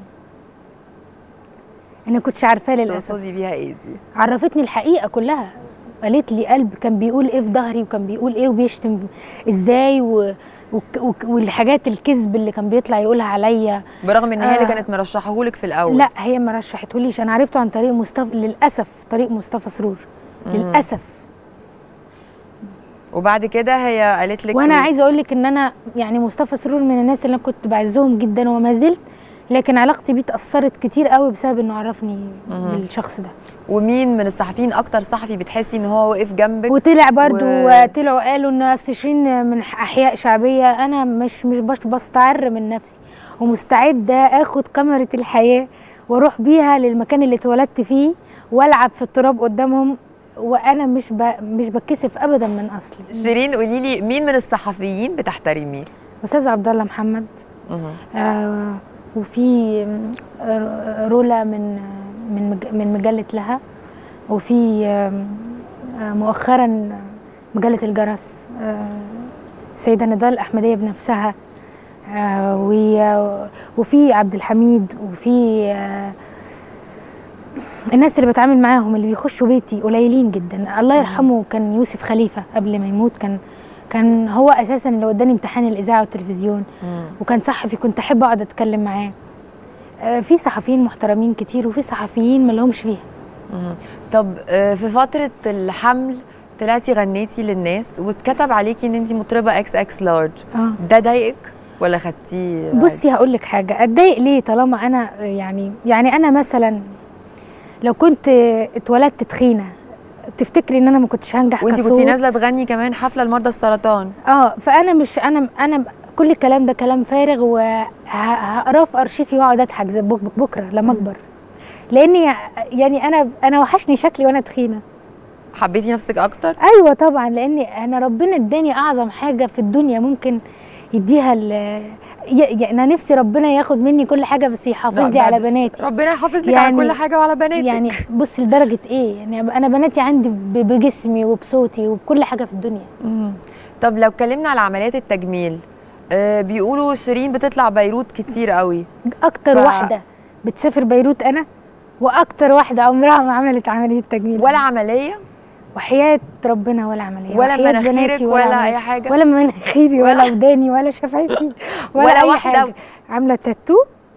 انا كنتش عارفاه للاسف. تقصدي بيها ايه دي؟ عرفتني الحقيقه كلها، قالت لي قلب كان بيقول ايه في ظهري وكان بيقول ايه وبيشتم ازاي و... و... والحاجات الكذب اللي كان بيطلع يقولها عليا، برغم ان هي اللي آه كانت مرشحهولك في الاول. لا هي ما رشحتهوليش، انا عرفته عن طريق مصطفى للاسف، طريق مصطفى سرور مم. للاسف. وبعد كده هي قالت لك وانا عايزه اقول لك ان انا يعني مصطفى سرور من الناس اللي انا كنت بعزهم جدا وما زلت، لكن علاقتي بيه اتاثرت كتير قوي بسبب انه عرفني مم. بالشخص ده. ومين من الصحفيين اكتر صحفي بتحسي ان هو وقف جنبك؟ وطلع برضو و... طلعوا قالوا ان اصل شيرين من احياء شعبيه، انا مش مش بستعر من نفسي ومستعده اخد كاميرا الحياه واروح بيها للمكان اللي اتولدت فيه والعب في التراب قدامهم، وانا مش ب... مش بتكسف ابدا من اصلي. شيرين قولي لي مين من الصحفيين بتحترميه؟ استاذ عبد الله محمد، آه وفي آه رولا من من من مجله لها، وفي آه مؤخرا مجله الجرس السيده نضال الاحمديه بنفسها، آه وفي عبد الحميد، وفي آه الناس اللي بتعامل معاهم اللي بيخشوا بيتي قليلين جدا. الله يرحمه كان يوسف خليفه قبل ما يموت، كان كان هو اساسا اللي وداني امتحان الاذاعه والتلفزيون، مم. وكان صحفي كنت احب اقعد اتكلم معاه. آه، في صحفيين محترمين كتير وفي صحفيين ما لهمش فيها. مم. طب آه، في فتره الحمل طلعتي غنيتي للناس واتكتب عليكي ان انت مطربه اكس اكس لارج، اه ده ضايقك ولا خدتيه عادي؟ بصي هقول لك حاجه، اتضايق ليه طالما انا يعني يعني انا مثلا لو كنت اتولدت تخينه تفتكري ان انا ما كنتش هنجح وانت كصوت؟ كنتي نازله تغني كمان حفله لمرضى السرطان. اه فانا مش انا انا كل الكلام ده كلام فارغ، وهقراه في ارشيفي واقعد اضحك زي بك- بكره لما اكبر، لاني يعني انا انا وحشني شكلي وانا تخينه. حبيتي نفسك اكتر؟ ايوه طبعا، لان انا ربنا اداني اعظم حاجه في الدنيا ممكن يديها ال ي- انا نفسي ربنا ياخد مني كل حاجه بس يحافظ لا، لي على بعد- بناتي. ربنا يحافظ لك يعني- على كل حاجه وعلى بناتك. يعني بص لدرجه ايه، يعني انا بناتي عندي ب- بجسمي وبصوتي وبكل حاجه في الدنيا. مم. طب لو اتكلمنا على عمليات التجميل، آه بيقولوا شيرين بتطلع بيروت كتير قوي. اكتر ف- واحده بتسافر بيروت انا، واكتر واحده عمرها ما عملت عمليه تجميل ولا أنا. عمليه وحياه ربنا ولا عمليه، ولا وحياة مناخيرك بناتي ولا عملية. اي حاجه؟ ولا مناخيري ولا ولا- وداني ولا شفايفي ولا, ولا اي واحدة. حاجه. عامله تاتو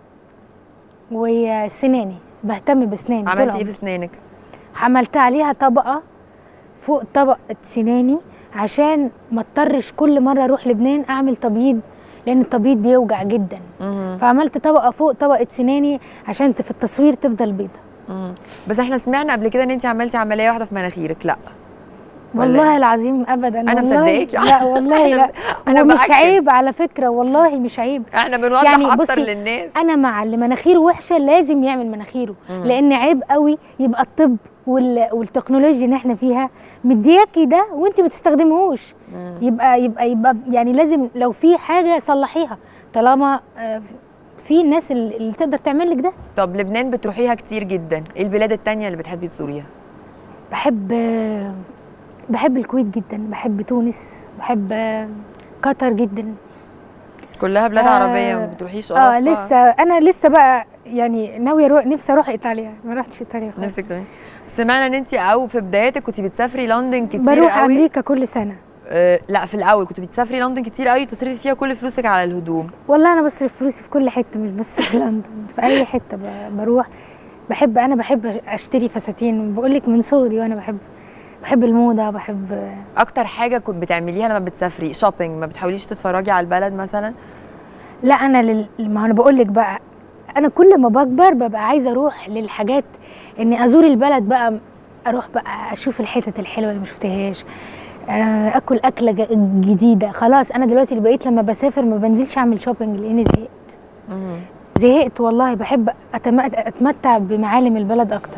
وسناني، بهتم بسناني طول عملتي ايه عمري. في اسنانك؟ عملت عليها طبقه فوق طبقه سناني عشان ما اضطرش كل مره اروح لبنان اعمل تبييض، لان التبييض بيوجع جدا. مم. فعملت طبقه فوق طبقه سناني عشان في التصوير تفضل بيضه. مم. بس احنا سمعنا قبل كده ان انت عملتي عمليه واحده في مناخيرك. لا ولا والله إيه؟ العظيم ابدا. أنا والله مصدقاكي. لا والله لا، أنا هو مش بأكد. عيب على فكره، والله مش عيب. احنا بنوضح يعني اكتر بصي، للناس. انا مع اللي مناخيره وحشه لازم يعمل مناخيره، مم. لان عيب قوي يبقى الطب وال... والتكنولوجيا اللي احنا فيها مدياكي ده وانت ما تستخدمهوش. مم. يبقى يبقى يبقى يعني لازم لو في حاجه صلحيها، طالما آه، في الناس اللي اللي تقدر تعمل لك ده. طب لبنان بتروحيها كتير جدا، ايه البلاد التانية اللي بتحبي تزوريها؟ بحب آه، بحب الكويت جدا، بحب تونس، بحب آه، قطر جدا. كلها بلاد آه، عربيه، ما بتروحيش اه اوروبا؟ لسه انا لسه بقى يعني ناويه اروح، نفسي اروح ايطاليا، ما رحتش ايطاليا خالص. نفسك تروحي؟ سمعنا ان انت او في بداياتك كنت بتسافري لندن كتير بروح قوي. امريكا كل سنه. آه لا، في الاول كنت بتسافري لندن كتير قوي تصرفي فيها كل فلوسك على الهدوم. والله انا بصرف فلوسي في كل حته، مش بس في لندن، في اي حته ب- بروح. بحب انا بحب اشتري فساتين، بقول لك من صغري وانا بحب بحب الموضه، بحب. اكتر حاجه كنت بتعمليها لما بتسافري شوبينج، ما بتحاوليش تتفرجي على البلد مثلا؟ لا انا لل... ما انا بقول لك بقى، انا كل ما بكبر ببقى عايزه اروح للحاجات، اني ازور البلد بقى، اروح بقى اشوف الحتت الحلوه اللي ما شفتهاش، آه، اكل اكله ج- جديده. خلاص انا دلوقتي اللي بقيت لما بسافر ما بنزلش اعمل شوبينج لاني زهقت. مم. زهقت والله، بحب أتم... اتمتع بمعالم البلد اكتر.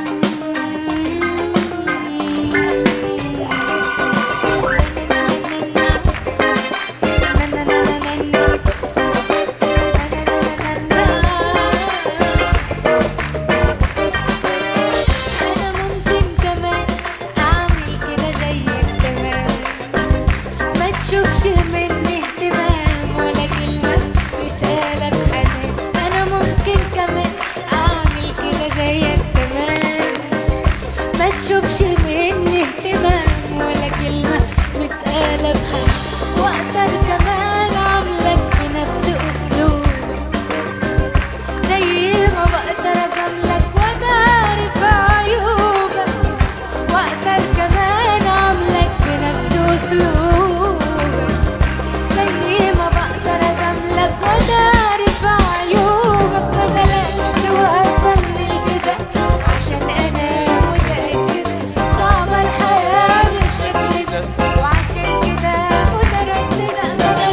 أنا ممكن كمان أعمل كده زيك تمام، ما تشوفش مني اهتمام ولا كلمة بتقالة بحنان. أنا ممكن كمان أعمل كده زيك تمام، ما تشوفش مني اهتمام ولا كلمة متقالة بحنان. وأقدر كمان أعملك بنفس أسلوبك، زي ما بقدر أجاملك وأعرف عيوبك. وأقدر كمان أعملك بنفس أسلوبك، زي ما بقدر أجاملك وأعرف عيوبك. فبلاش توصلني لكده عشان أنا متأكدة صعبة الحياة بالشكل ده، وعشان كده مترددة.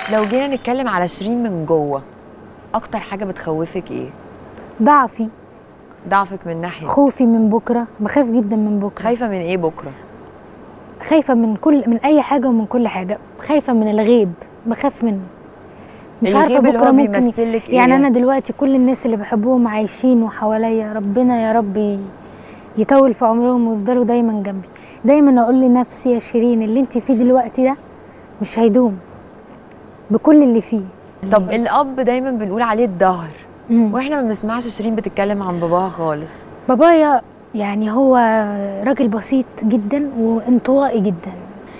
لو جينا نتكلم على شيرين من جوه، اكتر حاجه بتخوفك ايه؟ ضعفي، ضعفك من ناحيه خوفي من بكره، بخاف جدا من بكره. خايفه من ايه بكره؟ خايفه من كل من اي حاجه ومن كل حاجه، خايفه من الغيب، بخاف منه. مش عارفه الغيب اللي بكره هو ممكن بيمثلك إيه؟ يعني انا دلوقتي كل الناس اللي بحبهم عايشين وحواليا، ربنا يا رب يطول في عمرهم ويفضلوا دايما جنبي. دايما اقول لنفسي يا شيرين اللي انت فيه دلوقتي ده مش هيدوم بكل اللي فيه. طب الاب دايما بنقول عليه الظهر، مم. واحنا ما بنسمعش شيرين بتتكلم عن باباها خالص. بابايا يعني هو راجل بسيط جدا وانطوائي جدا،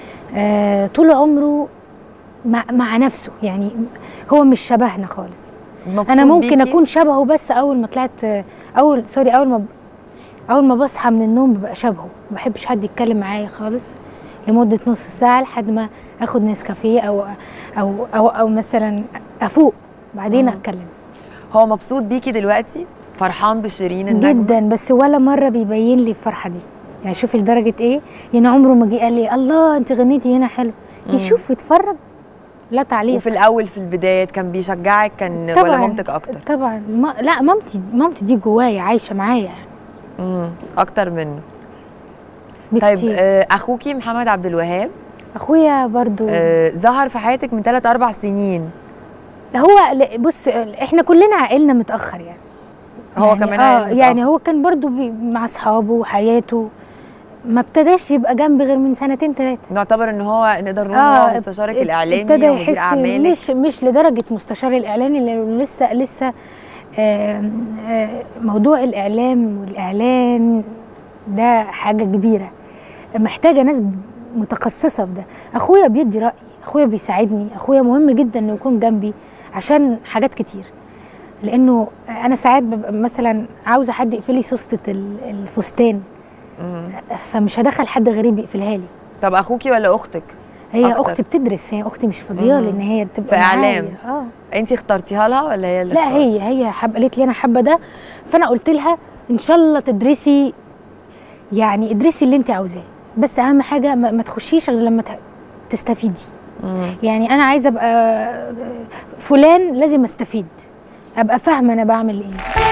آه طول عمره مع, مع نفسه، يعني هو مش شبهنا خالص. انا ممكن بيكي؟ اكون شبهه بس اول ما طلعت، اول سوري اول ما اول ما بصحى من النوم ببقى شبهه، ما بحبش حد يتكلم معايا خالص لمده نص ساعه لحد ما اخد نسكافيه او او او, أو مثلا افوق بعدين مم. اتكلم. هو مبسوط بيكي دلوقتي؟ فرحان بشيرين النجمة؟ جدا، بس ولا مره بيبين لي الفرحه دي، يعني شوفي لدرجه ايه، يعني عمره ما جه قال لي الله انت غنيتي هنا حلو. يشوف ويتفرج، لا تعليق. وفي الاول في البدايات كان بيشجعك كان طبعا ولا مامتك اكتر؟ طبعا ما لا مامتي مامتي دي جوايا عايشه معايا امم اكتر منه. بكتير. طيب آه اخوكي محمد عبد الوهاب اخويا برضو آه ظهر في حياتك من ثلاث اربع سنين. هو بص احنا كلنا عقلنا متاخر يعني، هو يعني كمان اه عقل يعني متأخر. هو كان برضو مع اصحابه وحياته، ما ابتداش يبقى جنبي غير من سنتين ثلاثه. نعتبر ان هو نقدر نقول اه ان هو مستشارك اب- الاعلامي ابتدى ومدير يحس اعمالك. مش مش لدرجه مستشار الاعلامي، لانه لسه لسه آه آه موضوع الاعلام والاعلان ده حاجه كبيره محتاجه ناس متخصصه في ده. اخويا بيدي راي، اخويا بيساعدني، اخويا مهم جدا انه يكون جنبي عشان حاجات كتير، لانه انا ساعات ببقى مثلا عاوزه حد يقفل لي سوسته الفستان، مم. فمش هدخل حد غريب يقفلها لي. طب اخوكي ولا اختك؟ هي أكتر. اختي بتدرس، هي اختي مش فاضيه مم. ان هي تبقى في إعلام. معايا. اه انت اخترتيها لها ولا هي اللي لا اختارت؟ هي هي حابه، قالت لي انا حابه ده، فانا قلت لها ان شاء الله تدرسي، يعني ادرسي اللي انت عاوزاه، بس اهم حاجه ما, ما تخشيش غير لما ت- تستفيدي. مم. يعني انا عايزه ابقى فلان، لازم استفيد، ابقى فاهمه انا بعمل ايه.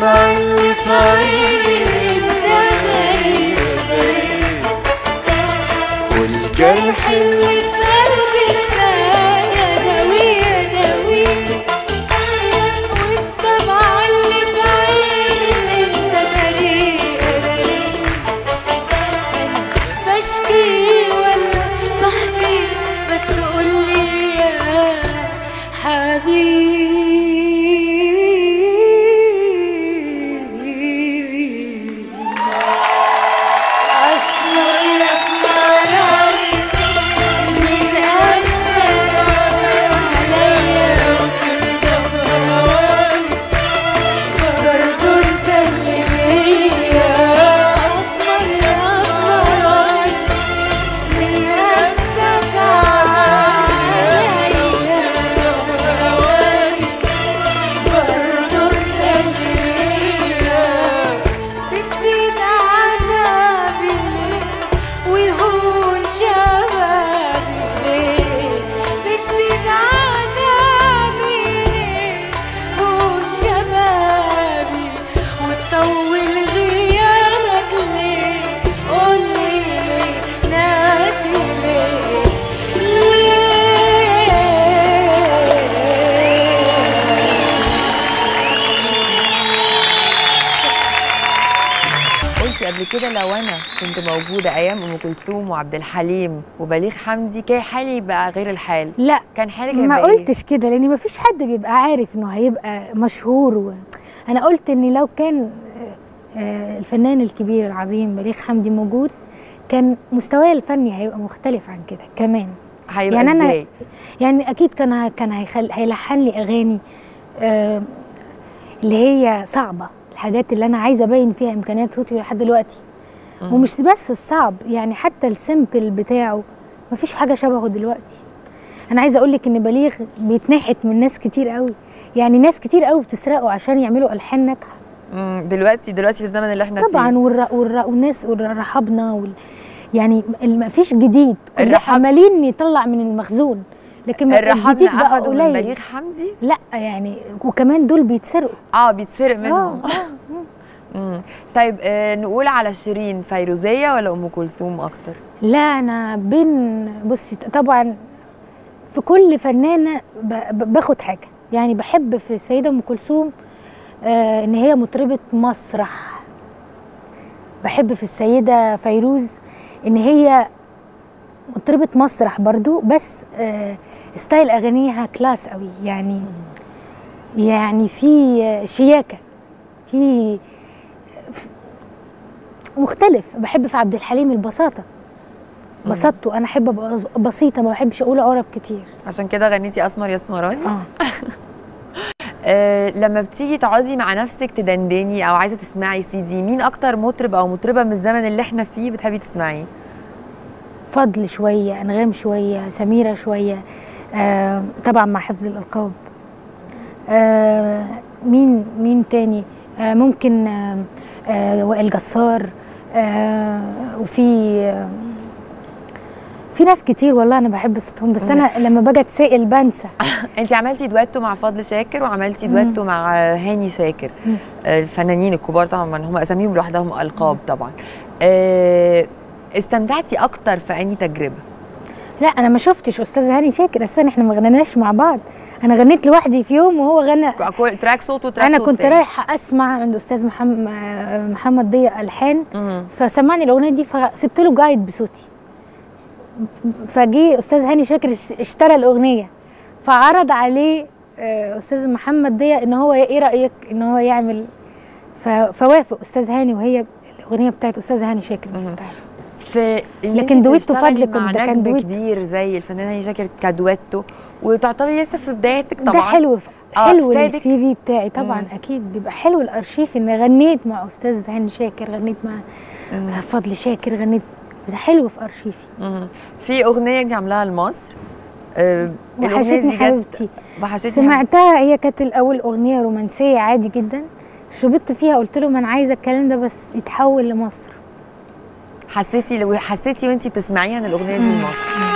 طبع اللي في عيني انت غريب غريب، والجرح اللي في قلبي ازاي اداويه اداويه، والطبع اللي في عيني انت غريب غريب. انا بشكي ولا بحكي بس قولي يا حبيبي. قبل كده لو انا كنت موجوده ايام ام كلثوم وعبد الحليم وبليغ حمدي كان حالي بقى غير الحال. لا كان حالي ما قلتش كده لان ما فيش حد بيبقى عارف انه هيبقى مشهور و... انا قلت ان لو كان الفنان الكبير العظيم بليغ حمدي موجود كان مستواي الفني هيبقى مختلف عن كده كمان. هيبقى يعني انا ازاي؟ يعني اكيد كان كان هيخل... هيلحن لي اغاني آه اللي هي صعبه، الحاجات اللي انا عايزه ابين فيها امكانيات صوتي لحد دلوقتي. مم. ومش بس الصعب، يعني حتى السيمبل بتاعه مفيش حاجه شبهه دلوقتي. انا عايزه اقول لك ان بليغ بيتنحت من ناس كتير قوي، يعني ناس كتير قوي بتسرقه عشان يعملوا الحان ناجحه. امم دلوقتي دلوقتي في الزمن اللي احنا طبعا فيه والر... والر... والناس والرحبنا وال... يعني مفيش جديد، الرحب... عمالين يطلع من المخزون، لكن الجديد بقى قليل. من بليغ حمدي لا يعني وكمان دول بيتسرقوا اه بيتسرق منهم. اه امم طيب آه نقول على شيرين فيروزيه ولا ام كلثوم اكتر؟ لا انا بين بصي طبعا في كل فنانه ب... ب... باخد حاجه، يعني بحب في السيده ام كلثوم آه ان هي مطربه مسرح، بحب في السيده فيروز ان هي مطربه مسرح برضو، بس آه ستايل اغانيها كلاس قوي، يعني يعني في شياكه، في مختلف. بحب في عبد الحليم البساطه، بسطته، انا احب ابقى بسيطه ما بحبش اقول عرب كتير، عشان كده غنيتي اسمر يا اسمراني. اه آه لما بتيجي تقعدي مع نفسك تدندني او عايزه تسمعي سيدي، مين اكتر مطرب او مطربه من الزمن اللي احنا فيه بتحبي تسمعيه؟ فضل شويه، انغام شويه، سميره شويه، آه طبعا مع حفظ الالقاب. آه مين مين تاني؟ آه ممكن آه آه وائل جسار، آه وفي آه في ناس كتير والله انا بحب صوتهم، بس انا لما باجي اتسال بنسى. انت عملتي دويتو مع فضل شاكر وعملتي دويتو مع هاني شاكر، الفنانين الكبار طبعا هم اساميهم لوحدهم القاب طبعا. أه استمتعتي اكتر في انهي تجربه؟ لا انا ما شفتش استاذ هاني شاكر اساسا، احنا ما غنيناش مع بعض، انا غنيت لوحدي في يوم وهو غنى تراك صوت وتراك انا صوت كنت تاني. رايحه اسمع عند استاذ محمد محمد ضياء الحان، فسمعني الاغنيه دي فسبت له جايد بصوتي، فجي استاذ هاني شاكر اشترى الاغنيه فعرض عليه استاذ محمد ضياء ان هو ايه رايك ان هو يعمل، فوافق استاذ هاني، وهي الاغنيه بتاعت استاذ هاني شاكر مش بتاعتي. في لكن دويتو فضل كنت ده كان دويتو كبير زي الفنان هاني شاكر كدويتو، وتعتبري لسه في بدايتك طبعا. ده حلو حلو آه السي في بتاعي طبعا. مم. اكيد بيبقى حلو الارشيف ان غنيت مع استاذ هاني شاكر، غنيت مع مم. فضل شاكر، غنيت، ده حلو في ارشيفي. مم. في اغنيه انت عاملاها لمصر أه وحشتني حبيبتي، وحشتني سمعتها، هي كانت الاول اغنيه رومانسيه عادي جدا، شبطت فيها قلت له ما انا عايزه الكلام ده بس يتحول لمصر. حسيتي لو حسيتي وانتي بتسمعيها ان الاغنيه دي لمصر؟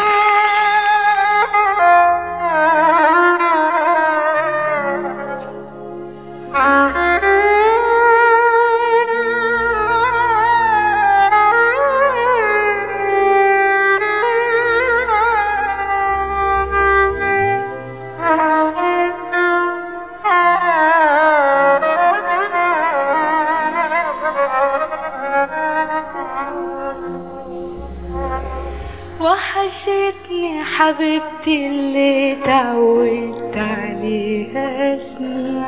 وحشتني حبيبتي اللي تعودت عليها سنين،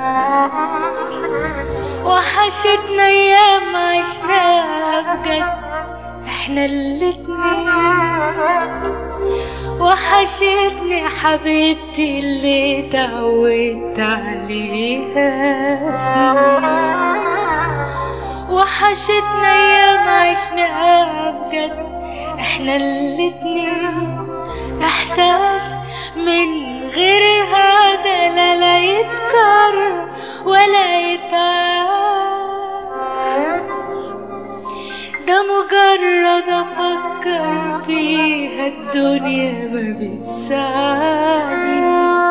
وحشتنا ايام عشناها بجد احنا الاتنين، وحشتني حبيبتي اللي تعودت عليها سنين، وحشتنا ايام عشناها بجد احنا الاتنين، احساس من غير هذا لا لا يتكرر ولا يتعاد، ده مجرد افكر فيها الدنيا ما بتساعدني،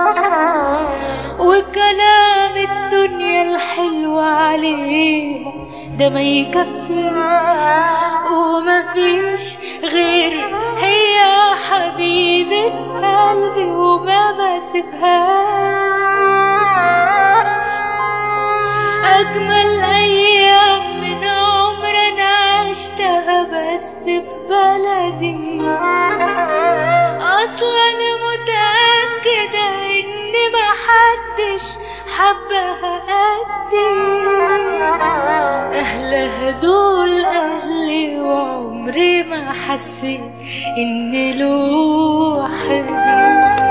وكلام الدنيا الحلو عليها ده ما يكفيش، وما فيش غير هي حبيبة قلبي وما بسيبهاش، أجمل أيام من عمر أنا عشتها بس في بلدي، أصلا أنا متأكدة إن محدش حبها قدي، أهلها دول أهلي وعمري ما حسيت إني لوحدي.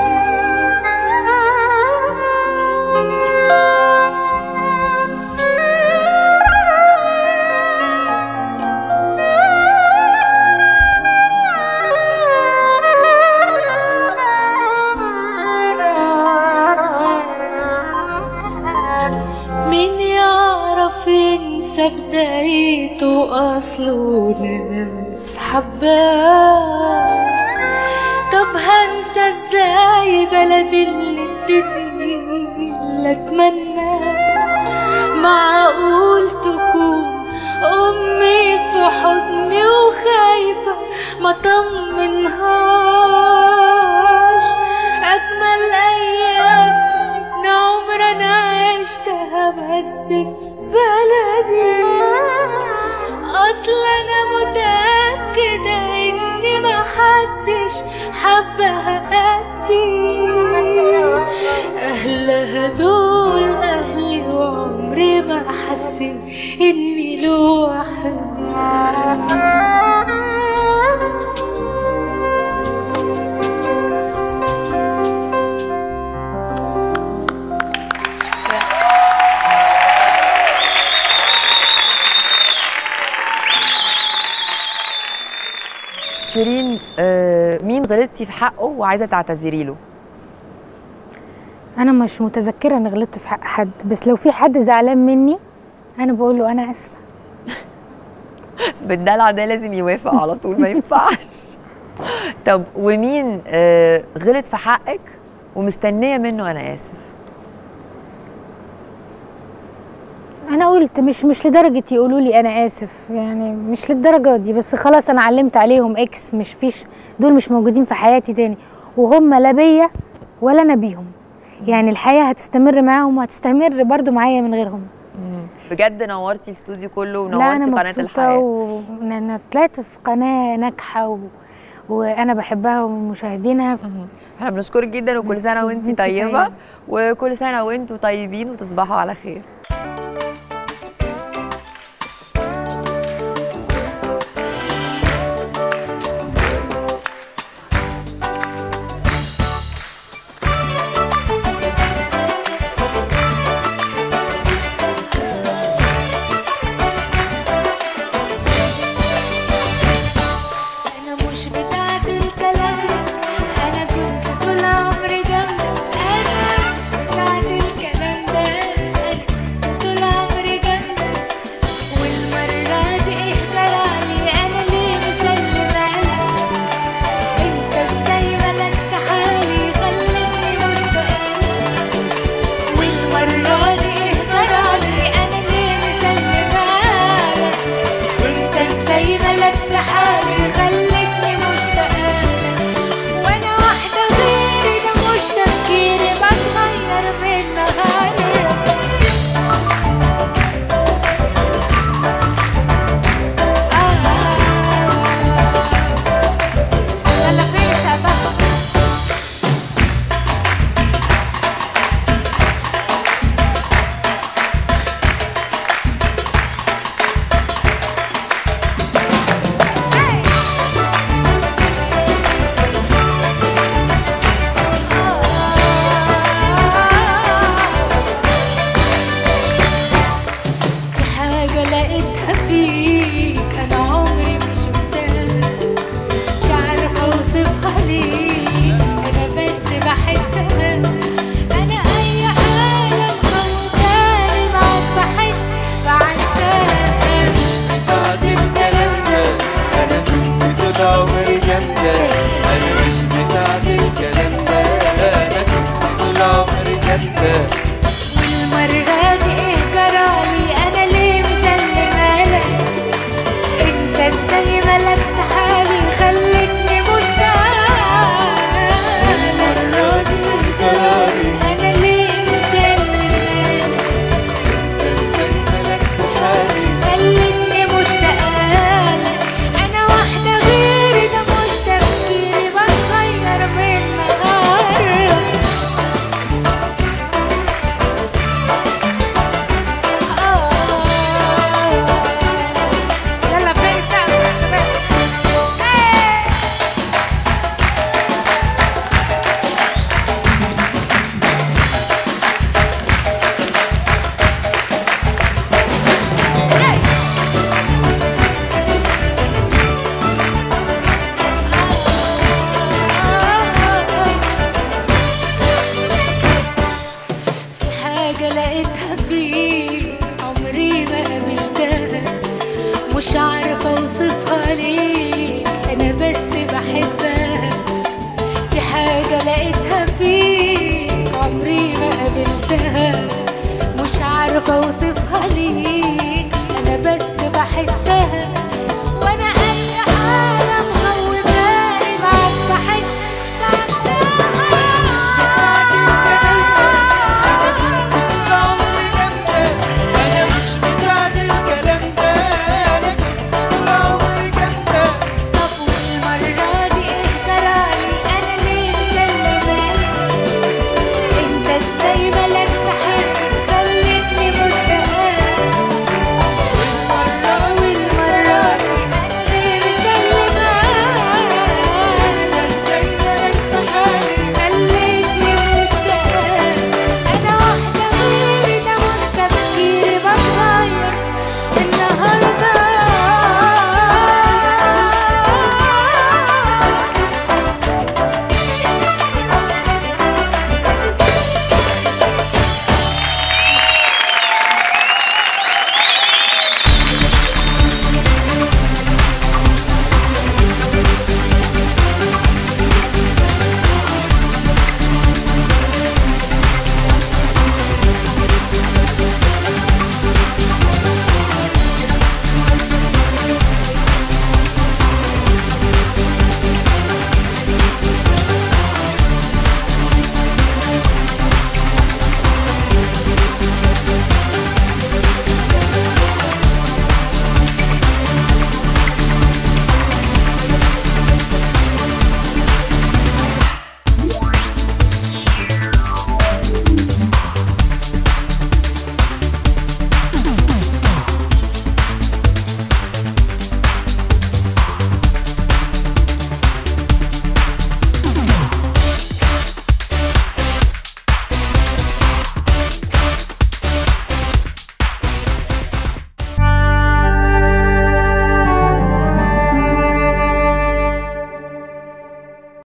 بدايته أصله ناس حباه، طب هنسى ازاي بلدي اللي ادتني اللي اتمناه، معقول تكون أمي في حضني وخايفة ما طمنهاش، أجمل أيام من عمر أنا عشتها بس في بلدي، أصلا أنا متأكدة إن محدش حبها قدي، أهلها دول أهلي وعمري ما حسيت إني لوحدي. شيرين، آه مين غلطتي في حقه وعايزه تعتذري له؟ انا مش متذكره ان غلطت في حق حد، بس لو في حد زعلان مني انا بقول له انا اسفه. بالدلع ده لازم يوافق على طول، ما ينفعش. طب ومين آه غلط في حقك ومستنيه منه انا اسف؟ انا قلت مش مش لدرجه يقولوا لي انا اسف، يعني مش للدرجه دي، بس خلاص انا علمت عليهم اكس، مش فيش دول مش موجودين في حياتي تاني، وهم لا بيا ولا انا بيهم، يعني الحياه هتستمر معاهم وهتستمر برضو معايا من غيرهم. بجد نورتي الاستوديو كله ونورتي لا أنا قناه الحياه، وانا طلعت في قناه ناجحه و... وانا بحبها ومن مشاهدينها. احنا بنشكرك جدا، وكل سنه وانتي طيبه، وكل سنه وانتوا طيبين وتصبحوا على خير. حاجة لقيتها فيه